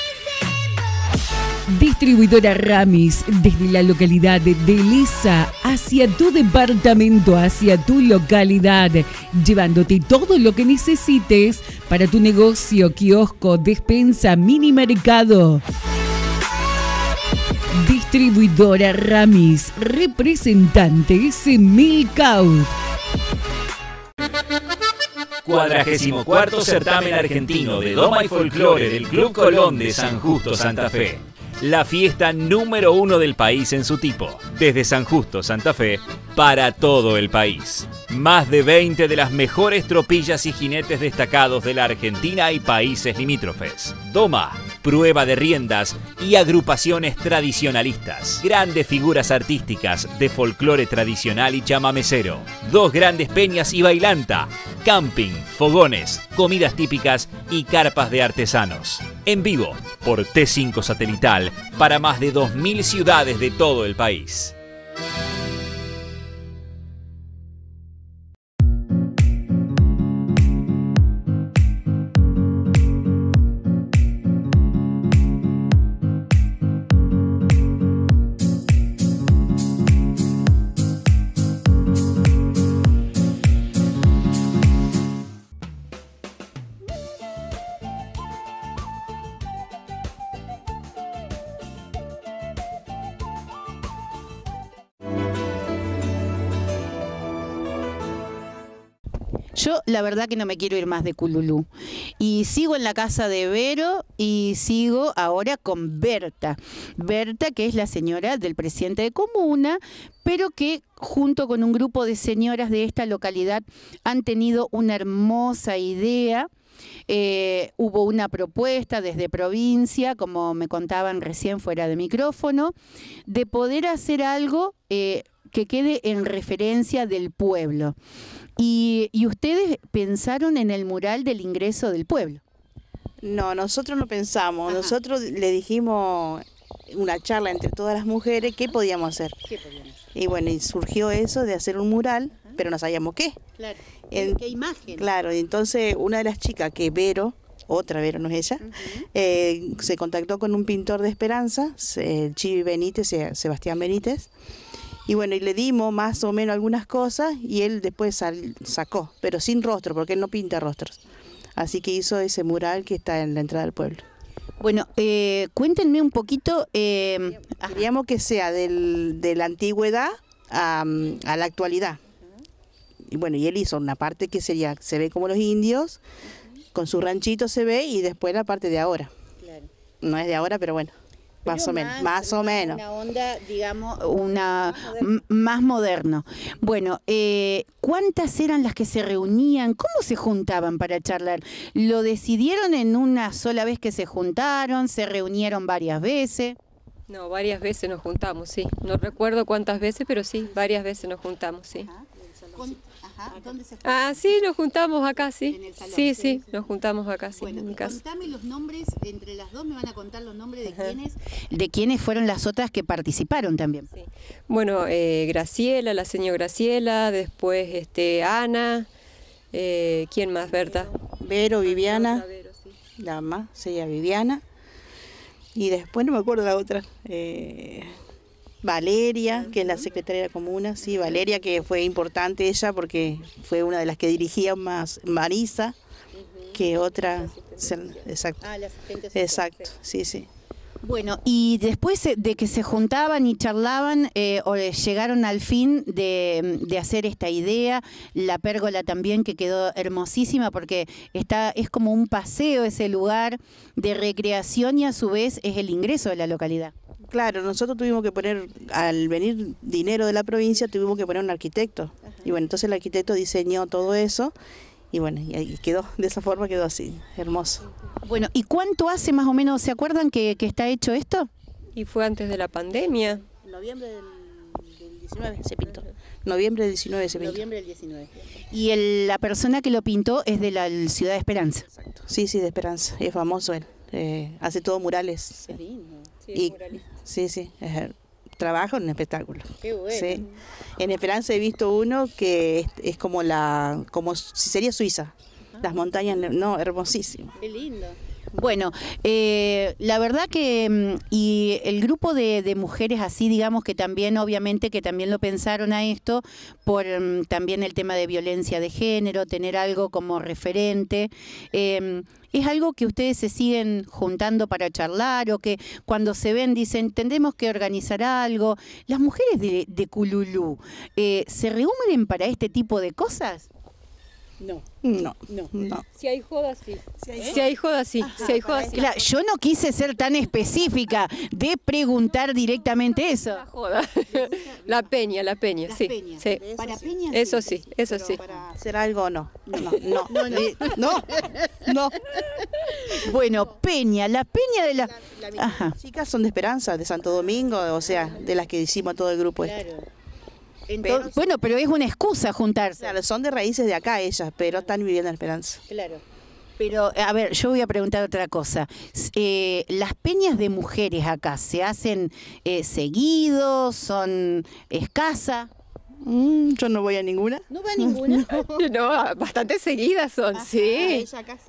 [SPEAKER 6] Distribuidora Ramis, desde la localidad de Lesa hacia tu departamento, hacia tu localidad, llevándote todo lo que necesites para tu negocio, kiosco, despensa, mini mercado. Distribuidora Ramis, representantes Milcao.
[SPEAKER 7] 44º certamen argentino de Doma y Folclore del Club Colón de San Justo, Santa Fe. La fiesta número 1 del país en su tipo. Desde San Justo, Santa Fe, para todo el país. Más de 20 de las mejores tropillas y jinetes destacados de la Argentina y países limítrofes. Doma, prueba de riendas y agrupaciones tradicionalistas. Grandes figuras artísticas de folclore tradicional y chamamecero. 2 grandes peñas y bailanta. Camping, fogones, comidas típicas y carpas de artesanos. En vivo por T5 Satelital para más de 2000 ciudades de todo el país.
[SPEAKER 2] Yo la verdad que no me quiero ir más de Cululú. Y sigo en la casa de Vero y sigo ahora con Berta. Berta, que es la señora del presidente de comuna, pero que junto con un grupo de señoras de esta localidad han tenido una hermosa idea. Hubo una propuesta desde provincia, como me contaban recién fuera de micrófono, de poder hacer algo que quede en referencia del pueblo. Y ustedes pensaron en el mural del ingreso del pueblo.
[SPEAKER 11] No, nosotros no pensamos.
[SPEAKER 2] Ajá.
[SPEAKER 11] Nosotros le dijimos una charla entre todas las mujeres qué podíamos hacer.
[SPEAKER 2] ¿Qué podían hacer?
[SPEAKER 11] Y bueno, y surgió eso de hacer un mural, pero no sabíamos qué.
[SPEAKER 2] Claro.
[SPEAKER 11] En-
[SPEAKER 2] ¿Qué imagen?
[SPEAKER 11] Claro, y entonces una de las chicas, que Vero, otra Vero, no es ella, se contactó con un pintor de Esperanza, el Chivi Benítez, Sebastián Benítez. Y bueno, y le dimos más o menos algunas cosas y él después sacó, pero sin rostro, porque él no pinta rostros. Así que hizo ese mural que está en la entrada del pueblo.
[SPEAKER 2] Bueno, cuéntenme un poquito.
[SPEAKER 11] Queríamos que sea de la antigüedad a la actualidad. Y bueno, y él hizo una parte que sería, se ve como los indios, con su ranchito se ve, y después la parte de ahora.
[SPEAKER 2] Claro.
[SPEAKER 11] No es de ahora, pero bueno. Más o menos, más o menos.
[SPEAKER 2] Una onda, digamos, más moderno. Bueno, ¿cuántas eran las que se reunían? ¿Cómo se juntaban para charlar? ¿Lo decidieron en una sola vez que se juntaron? ¿Se reunieron varias veces?
[SPEAKER 10] No, varias veces nos juntamos, sí. No recuerdo cuántas veces, pero sí, varias veces nos juntamos, sí.
[SPEAKER 2] ¿Dónde se
[SPEAKER 10] Ah, sí, nos juntamos acá, sí.
[SPEAKER 2] En el salón,
[SPEAKER 10] Sí,
[SPEAKER 2] sí.
[SPEAKER 10] sí, nos juntamos acá, sí,
[SPEAKER 2] Bueno,
[SPEAKER 10] en mi
[SPEAKER 2] y
[SPEAKER 10] casa.
[SPEAKER 2] contame los nombres, entre las dos me van a contar los nombres de quiénes fueron las otras que participaron también.
[SPEAKER 10] Sí. Bueno, Graciela, la señora Graciela, después Ana, ¿quién más, Berta?
[SPEAKER 11] Vero, Viviana,
[SPEAKER 10] Vero, sí.
[SPEAKER 11] la más, sería Viviana. Y después no me acuerdo la otra. Valeria, que es la secretaria de la comuna, sí, Valeria, que fue importante ella porque fue una de las que dirigía más Marisa, que otra. Exacto.
[SPEAKER 2] Ah, la asistente social.
[SPEAKER 11] Exacto, sí, sí.
[SPEAKER 2] Bueno, y después de que se juntaban y charlaban, llegaron al fin de hacer esta idea, la pérgola también que quedó hermosísima porque es como un paseo ese lugar de recreación y a su vez es el ingreso de la localidad.
[SPEAKER 11] Claro, nosotros tuvimos que poner, al venir dinero de la provincia, tuvimos que poner un arquitecto. Y bueno, entonces el arquitecto diseñó todo eso y bueno, y ahí quedó, de esa forma quedó así, hermoso.
[SPEAKER 2] Bueno, ¿y cuánto hace más o menos, se acuerdan que está hecho esto?
[SPEAKER 10] Y fue antes de la pandemia.
[SPEAKER 11] Noviembre del 19 se pintó. Noviembre del 19 se pintó.
[SPEAKER 2] Noviembre del 19. Y la persona que lo pintó es de la Ciudad de Esperanza.
[SPEAKER 11] Sí, sí, de Esperanza, es famoso él. Hace todo murales.
[SPEAKER 2] Qué lindo.
[SPEAKER 11] Y, sí, sí, trabaja en un espectáculo.
[SPEAKER 2] Qué bueno.
[SPEAKER 11] Sí. En Esperanza he visto uno que es como como si sería Suiza. Las montañas, no, hermosísimo.
[SPEAKER 2] Qué lindo. Bueno, la verdad que y el grupo de mujeres así, digamos que también, obviamente, que también lo pensaron a esto por también el tema de violencia de género, tener algo como referente. ¿Es algo que ustedes se siguen juntando para charlar o que cuando se ven dicen, tendremos que organizar algo? ¿Las mujeres de Cululú se reúnen para este tipo de cosas?
[SPEAKER 11] No.
[SPEAKER 10] Si hay joda, sí. Si hay joda, sí. Si hay joda, sí.
[SPEAKER 2] Claro, yo no quise ser tan específica de preguntar directamente eso.
[SPEAKER 10] La joda. La peña, sí.
[SPEAKER 2] peñas.
[SPEAKER 10] Sí.
[SPEAKER 2] Para peñas.
[SPEAKER 10] Eso sí, eso sí.
[SPEAKER 11] Para hacer algo, no. No.
[SPEAKER 2] Bueno, Peña, la Peña de la... Ajá.
[SPEAKER 11] Las chicas son de Esperanza, de Santo Domingo, o sea, de las que hicimos todo el grupo este.
[SPEAKER 2] Bueno, pero es una excusa juntarse.
[SPEAKER 11] Claro, son de raíces de acá ellas, pero están viviendo en Esperanza.
[SPEAKER 2] Claro. Pero, a ver, yo voy a preguntar otra cosa. ¿Las peñas de mujeres acá se hacen seguido? ¿Son escasas?
[SPEAKER 11] Yo no voy a ninguna.
[SPEAKER 2] ¿No va a ninguna?
[SPEAKER 10] No, bastante seguidas son, sí.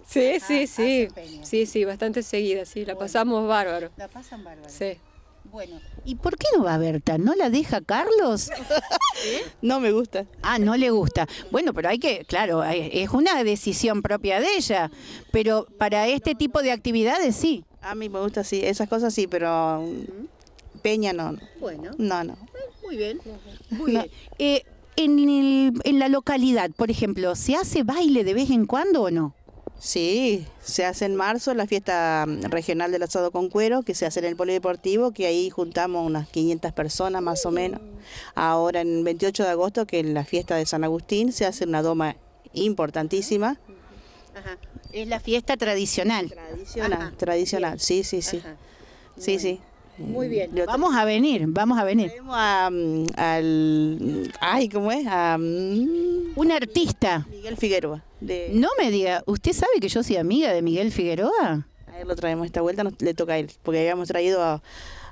[SPEAKER 10] Sí, bastante seguidas, sí. La pasamos bárbaro.
[SPEAKER 2] La pasan bárbaro.
[SPEAKER 10] Sí.
[SPEAKER 2] Bueno, ¿y por qué no va Berta? ¿No la deja Carlos?
[SPEAKER 11] No me gusta.
[SPEAKER 2] Ah, no le gusta. Bueno, pero hay que, claro, es una decisión propia de ella, pero para este tipo de actividades sí.
[SPEAKER 11] A mí me gusta, sí, esas cosas sí, pero peña no.
[SPEAKER 2] Bueno.
[SPEAKER 11] No.
[SPEAKER 2] Muy bien, muy bien. En la localidad, por ejemplo, ¿se hace baile de vez en cuando o no?
[SPEAKER 11] Sí, se hace en marzo la fiesta regional del asado con cuero, que se hace en el polideportivo, que ahí juntamos unas 500 personas más o menos. Ahora en el 28 de agosto, que es la fiesta de San Agustín, se hace una doma importantísima.
[SPEAKER 2] Ajá. Es la fiesta tradicional.
[SPEAKER 11] Tradicional, sí.
[SPEAKER 2] Ajá.
[SPEAKER 11] Sí.
[SPEAKER 2] Muy bien. Vamos a venir.
[SPEAKER 11] Tenemos ¿cómo es?
[SPEAKER 2] Un artista.
[SPEAKER 11] Miguel Figueroa.
[SPEAKER 2] No me diga, ¿usted sabe que yo soy amiga de Miguel Figueroa?
[SPEAKER 11] A él lo traemos esta vuelta, le toca a él, porque habíamos traído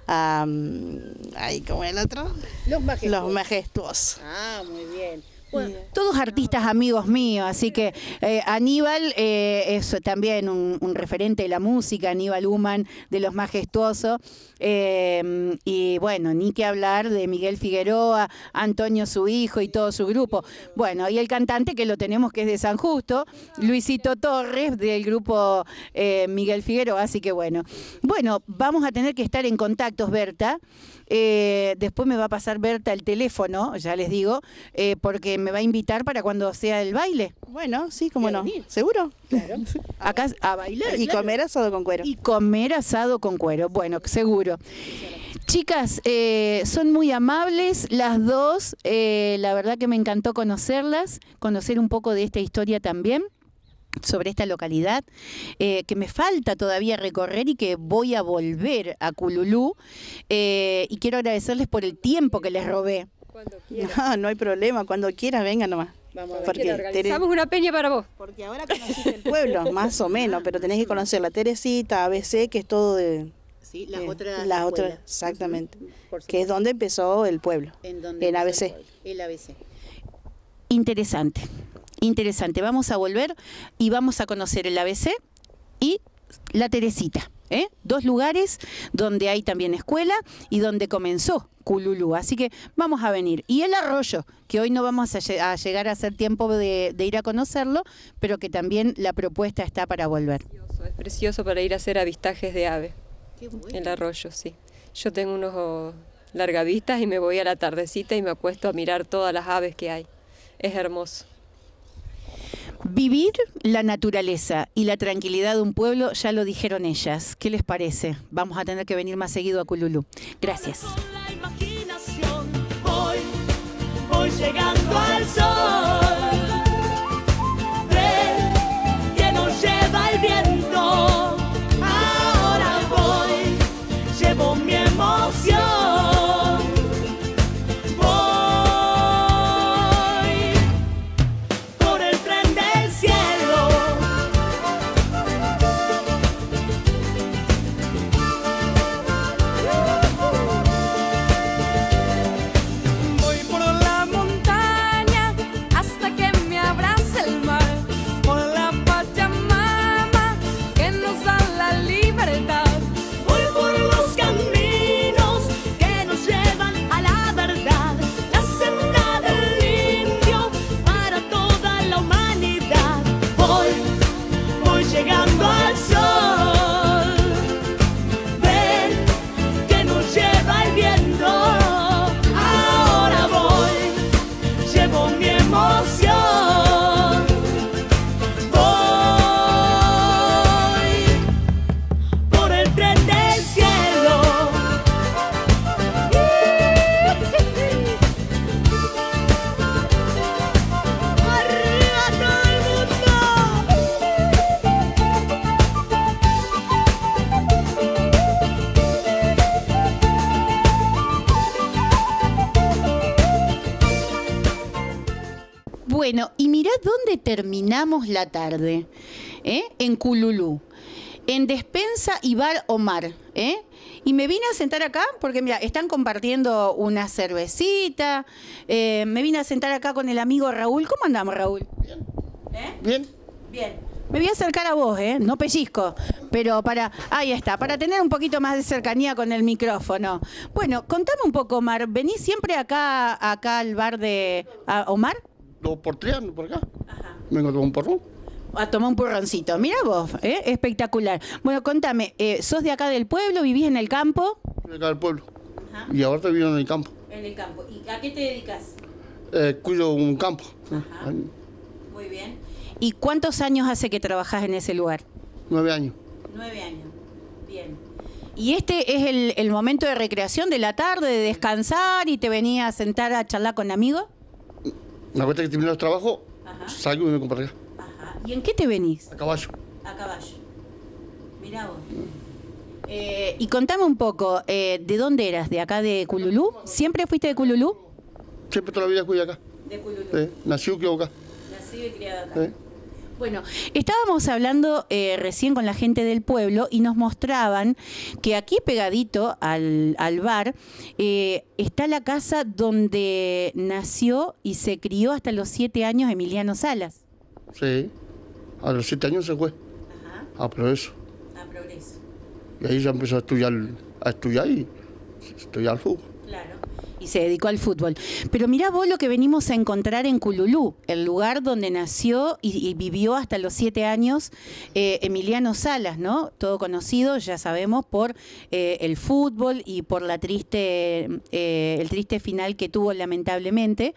[SPEAKER 11] ¿cómo es el otro? Los Majestuosos.
[SPEAKER 2] Ah, muy bien. Bueno, todos artistas amigos míos, así que Aníbal es también un referente de la música, Aníbal Human de Los Majestuosos, y bueno, ni que hablar de Miguel Figueroa, Antonio su hijo y todo su grupo. Bueno, y el cantante que lo tenemos que es de San Justo, Luisito Torres del grupo Miguel Figueroa, así que bueno, vamos a tener que estar en contactos, Berta. Después me va a pasar Berta el teléfono, ya les digo, porque me va a invitar para cuando sea el baile.
[SPEAKER 11] Bueno, sí, cómo no. ¿Seguro?
[SPEAKER 2] Claro. Acá a bailar.
[SPEAKER 11] Y comer asado con cuero.
[SPEAKER 2] Y comer asado con cuero, bueno, seguro. Chicas, son muy amables las dos, la verdad que me encantó conocerlas, conocer un poco de esta historia también. Sobre esta localidad, que me falta todavía recorrer y que voy a volver a Cululú, y quiero agradecerles por el tiempo que les robé.
[SPEAKER 11] No hay problema, cuando quiera venga nomás. Porque
[SPEAKER 10] organizamos una peña para vos.
[SPEAKER 11] Porque ahora conociste el pueblo, más o menos, pero tenés que conocer la Teresita, ABC, que es todo de...
[SPEAKER 2] Sí, las otras
[SPEAKER 11] las otras,
[SPEAKER 2] escuelas.
[SPEAKER 11] exactamente.
[SPEAKER 2] Por
[SPEAKER 11] Que es donde empezó el pueblo,
[SPEAKER 2] en
[SPEAKER 11] ABC.
[SPEAKER 2] El ABC. Interesante, interesante. Vamos a volver y vamos a conocer el ABC y la Teresita. Dos lugares donde hay también escuela y donde comenzó Cululú. Así que vamos a venir. Y el arroyo, que hoy no vamos a llegar a hacer tiempo de ir a conocerlo, pero que también la propuesta está para volver.
[SPEAKER 10] Es precioso para ir a hacer avistajes de aves.
[SPEAKER 2] Qué bueno.
[SPEAKER 10] El arroyo, sí. Yo tengo unos largavistas y me voy a la tardecita y me acuesto a mirar todas las aves que hay. Es hermoso.
[SPEAKER 2] Vivir la naturaleza y la tranquilidad de un pueblo, ya lo dijeron ellas. ¿Qué les parece? Vamos a tener que venir más seguido a Cululú. Gracias.
[SPEAKER 4] Con la imaginación voy llegando al sol. Ve que nos lleva el viento. Ahora voy, llevo mi emoción. Llegando al sol, ven que nos lleva el viento. Ahora voy, llevo mi emoción. Voy por el tren del cielo. Arriba todo el mundo.
[SPEAKER 2] Bueno, y mirá dónde terminamos la tarde, en Cululú, en Despensa y Bar Omar, y me vine a sentar acá porque mira, están compartiendo una cervecita, me vine a sentar acá con el amigo Raúl. ¿Cómo andamos, Raúl?
[SPEAKER 12] Bien. Bien.
[SPEAKER 2] Bien. Me voy a acercar a vos, no pellizco, pero ahí está, para tener un poquito más de cercanía con el micrófono. Bueno, contame un poco, Omar, ¿venís siempre acá al bar de Omar?
[SPEAKER 12] Por triando por acá. Ajá. Vengo a tomar un porrón.
[SPEAKER 2] A tomar un porroncito. Mira vos, espectacular. Bueno, contame, ¿sos de acá del pueblo? ¿Vivís en el campo?
[SPEAKER 12] De acá del pueblo. Ajá. Y ahora estoy viviendo en el campo.
[SPEAKER 2] En el campo. ¿Y a qué te dedicas?
[SPEAKER 12] Cuido un campo.
[SPEAKER 2] Ajá. Muy bien. ¿Y cuántos años hace que trabajás en ese lugar?
[SPEAKER 12] 9 años.
[SPEAKER 2] 9 años. Bien. ¿Y este es el momento de recreación de la tarde, de descansar y te venía a sentar a charlar con amigos?
[SPEAKER 12] Una vez que termino los trabajos, salgo y me vengo para acá.
[SPEAKER 2] Ajá. ¿Y en qué te venís?
[SPEAKER 12] A caballo.
[SPEAKER 2] A caballo. Mirá vos. Y contame un poco, ¿de dónde eras? ¿De acá de Cululú? ¿Siempre fuiste de Cululú?
[SPEAKER 12] Siempre toda la vida fui acá.
[SPEAKER 2] De Cululú.
[SPEAKER 12] Nací y criado acá.
[SPEAKER 2] Nacido y criado acá. Bueno, estábamos hablando recién con la gente del pueblo y nos mostraban que aquí pegadito al bar está la casa donde nació y se crió hasta los 7 años Emiliano Salas.
[SPEAKER 12] Sí, a los 7 años se fue.
[SPEAKER 2] Ajá.
[SPEAKER 12] A Progreso.
[SPEAKER 2] A Progreso.
[SPEAKER 12] Y ahí ya empezó a estudiar y estudiar fútbol.
[SPEAKER 2] Claro. Y se dedicó al fútbol. Pero mirá vos lo que venimos a encontrar en Cululú, el lugar donde nació y vivió hasta los 7 años Emiliano Salas, ¿no? Todo conocido, ya sabemos, por el fútbol y por el triste final que tuvo lamentablemente.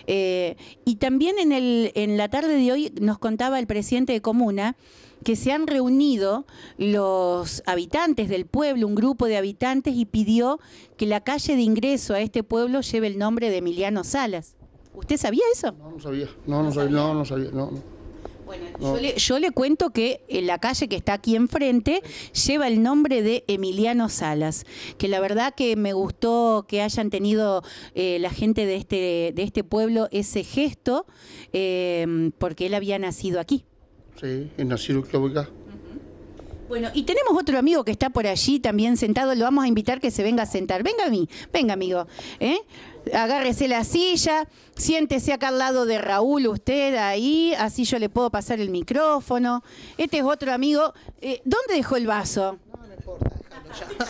[SPEAKER 2] Y también en la tarde de hoy nos contaba el presidente de Comuna que se han reunido los habitantes del pueblo, un grupo de habitantes, y pidió que la calle de ingreso a este pueblo lleve el nombre de Emiliano Salas. ¿Usted sabía eso?
[SPEAKER 12] No sabía. No sabía.
[SPEAKER 2] Yo le cuento que la calle que está aquí enfrente lleva el nombre de Emiliano Salas, que la verdad que me gustó que hayan tenido la gente de este pueblo ese gesto, porque él había nacido aquí.
[SPEAKER 12] Sí, he nacido acá.
[SPEAKER 2] Bueno, y tenemos otro amigo que está por allí también sentado, lo vamos a invitar que se venga a sentar. Venga amigo, agárrese la silla, siéntese acá al lado de Raúl usted ahí, así yo le puedo pasar el micrófono. Este es otro amigo. ¿Dónde dejó el vaso?
[SPEAKER 12] No importa, déjalo ya.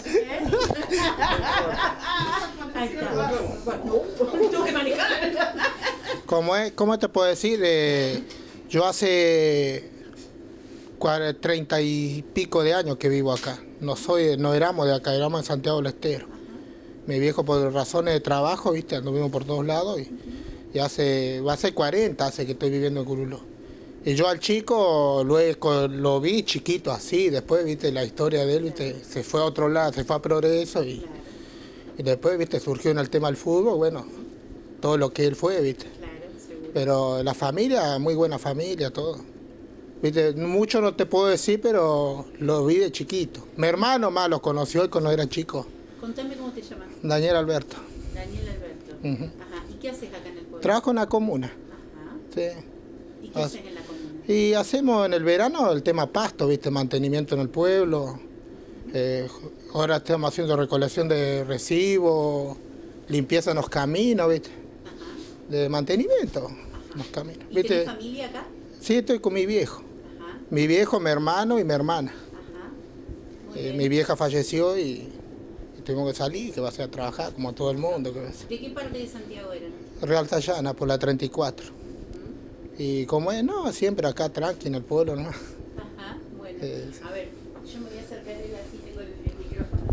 [SPEAKER 2] Ahí está. Tengo que manejar.
[SPEAKER 13] ¿Cómo te puedo decir? Yo hace 30 y pico de años que vivo acá. No éramos de acá, éramos en Santiago del Estero. Mi viejo, por razones de trabajo, viste, anduvimos por todos lados y va a ser 40 hace que estoy viviendo en Curuló. Y yo al chico lo vi chiquito así, después, viste, la historia de él, viste, se fue a otro lado, se fue a Progreso y después, viste, surgió en el tema del fútbol, bueno, todo lo que él fue, viste. Pero la familia, muy buena familia, todo. ¿Viste? Mucho no te puedo decir, pero lo vi de chiquito. Mi hermano más los conoció cuando era chico.
[SPEAKER 2] Contame cómo te llamas.
[SPEAKER 13] Daniel Alberto.
[SPEAKER 2] Daniel Alberto. Ajá. ¿Y qué haces acá en el pueblo?
[SPEAKER 13] Trabajo en la comuna.
[SPEAKER 2] Ajá.
[SPEAKER 13] Sí.
[SPEAKER 2] ¿Y qué haces en la comuna?
[SPEAKER 13] Y hacemos en el verano el tema pasto, ¿viste? Mantenimiento en el pueblo. Ahora estamos haciendo recolección de residuos, limpieza en los caminos, ¿viste? Ajá. De mantenimiento en los caminos.
[SPEAKER 2] ¿Y
[SPEAKER 13] ¿viste?
[SPEAKER 2] tenés familia acá?
[SPEAKER 13] Sí, estoy con mi viejo.
[SPEAKER 2] Ajá.
[SPEAKER 13] Mi viejo, mi hermano y mi hermana.
[SPEAKER 2] Ajá.
[SPEAKER 13] Mi vieja falleció y tuvimos que salir, que va a ser a trabajar como todo el mundo.
[SPEAKER 2] ¿De qué parte de Santiago eran?
[SPEAKER 13] Real Tallana, por la 34. Y como es, no, siempre acá tranqui en el pueblo, ¿no?
[SPEAKER 2] Ajá, bueno. A ver, yo me voy a acercar a él así tengo el micrófono.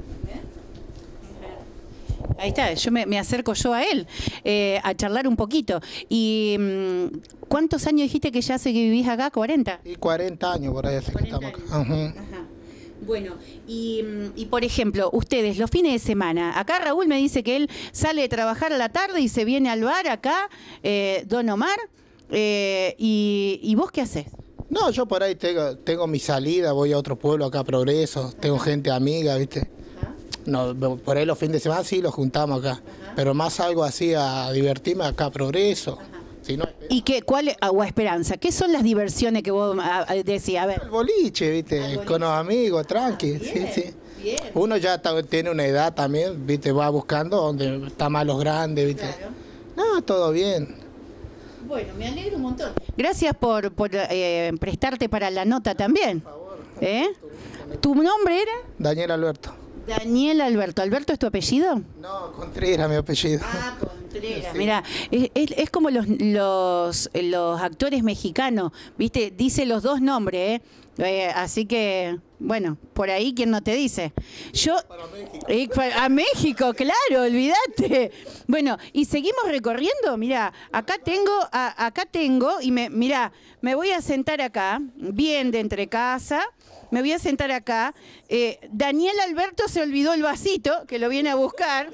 [SPEAKER 2] Ahí está, yo me acerco yo a él, a charlar un poquito. ¿Y cuántos años dijiste que ya hace que vivís acá? ¿40?
[SPEAKER 13] Y 40 años por ahí hace que estamos acá.
[SPEAKER 2] Ajá. Bueno, y por ejemplo, ustedes los fines de semana, acá Raúl me dice que él sale de trabajar a la tarde y se viene al bar acá, Don Omar, y ¿vos qué haces?
[SPEAKER 13] No, yo por ahí tengo mi salida, voy a otro pueblo acá a Progreso, tengo gente amiga, ¿viste? No, por ahí los fines de semana sí los juntamos acá, pero más algo así a divertirme acá a Progreso. Si no,
[SPEAKER 2] ¿Y cuál Agua Esperanza? ¿Qué son las diversiones que vos decís? A ver.
[SPEAKER 13] El boliche, ¿viste? Con los amigos, tranqui.
[SPEAKER 2] Bien,
[SPEAKER 13] sí. Bien. Uno ya tiene una edad también, ¿viste? Va buscando donde está más los grandes, ¿viste? Claro. No, todo bien.
[SPEAKER 2] Bueno, me alegro un montón. Gracias por prestarte para la nota también. Por favor. ¿Tu nombre era?
[SPEAKER 13] Daniel Alberto.
[SPEAKER 2] Daniel Alberto. ¿Alberto es tu apellido?
[SPEAKER 13] No, Contreras mi apellido.
[SPEAKER 2] Ah, Contreras. Sí. Mira, es como los actores mexicanos, ¿viste? Dice los dos nombres, así que, bueno, por ahí, ¿quién no te dice? Yo, a México, claro, olvídate. Bueno, y seguimos recorriendo, mira, acá tengo, y mira, me voy a sentar acá, bien de entre casa. Me voy a sentar acá. Daniel Alberto se olvidó el vasito, que lo viene a buscar.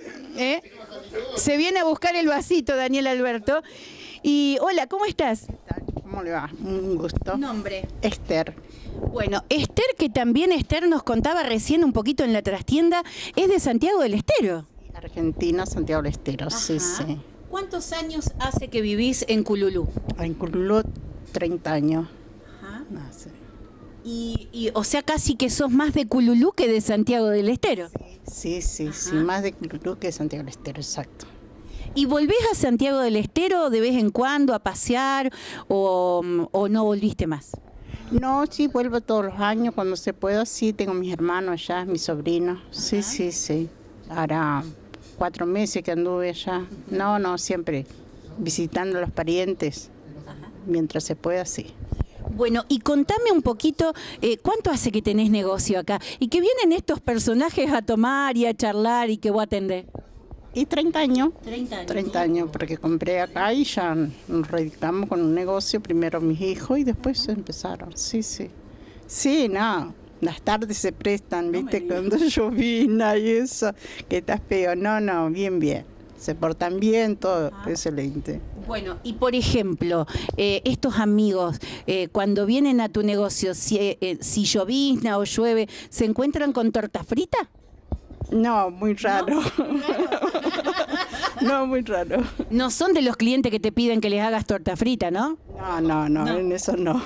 [SPEAKER 2] Se viene a buscar el vasito, Daniel Alberto. Y hola, ¿cómo estás?
[SPEAKER 11] ¿Cómo le va? Un gusto.
[SPEAKER 2] ¿Nombre?
[SPEAKER 11] Esther.
[SPEAKER 2] Bueno, Esther, que también Esther nos contaba recién un poquito en la trastienda, es de Santiago del Estero.
[SPEAKER 11] Argentina, Santiago del Estero,
[SPEAKER 2] Ajá.
[SPEAKER 11] sí, sí.
[SPEAKER 2] ¿Cuántos años hace que vivís en Cululú?
[SPEAKER 11] En Cululú, 30 años.
[SPEAKER 2] Ajá. Ah, sí. Y o sea, casi que sos más de Cululú que de Santiago del Estero.
[SPEAKER 11] Sí, más de Cululú que de Santiago del Estero, exacto.
[SPEAKER 2] ¿Y volvés a Santiago del Estero de vez en cuando a pasear o no volviste más?
[SPEAKER 11] No, sí, vuelvo todos los años cuando se pueda. Sí, tengo mis hermanos allá, mis sobrinos. Sí, sí. Ahora 4 meses que anduve allá. No, siempre visitando a los parientes. Mientras se pueda, sí.
[SPEAKER 2] Bueno, y contame un poquito, ¿cuánto hace que tenés negocio acá? ¿Y que vienen estos personajes a tomar y a charlar y que vos atendés?
[SPEAKER 11] Y 30 años.
[SPEAKER 2] 30 años.
[SPEAKER 11] 30 años, porque compré acá y ya nos radicamos con un negocio, primero mis hijos y después empezaron. Sí. Sí, no, las tardes se prestan, ¿viste? Cuando llovina y eso, que estás feo. No, bien. se portan bien, todo, excelente.
[SPEAKER 2] Bueno, y por ejemplo, estos amigos, cuando vienen a tu negocio, si llovizna o llueve, ¿se encuentran con torta frita?
[SPEAKER 11] No, muy raro. No, muy raro.
[SPEAKER 2] No son de los clientes que te piden que les hagas torta frita, ¿no?
[SPEAKER 11] No, en eso no.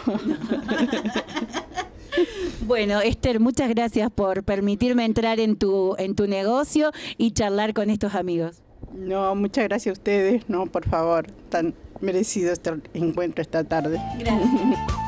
[SPEAKER 2] Bueno, Esther, muchas gracias por permitirme entrar en tu negocio y charlar con estos amigos.
[SPEAKER 11] No, muchas gracias a ustedes, no, por favor, tan merecido este encuentro esta tarde.
[SPEAKER 2] Gracias.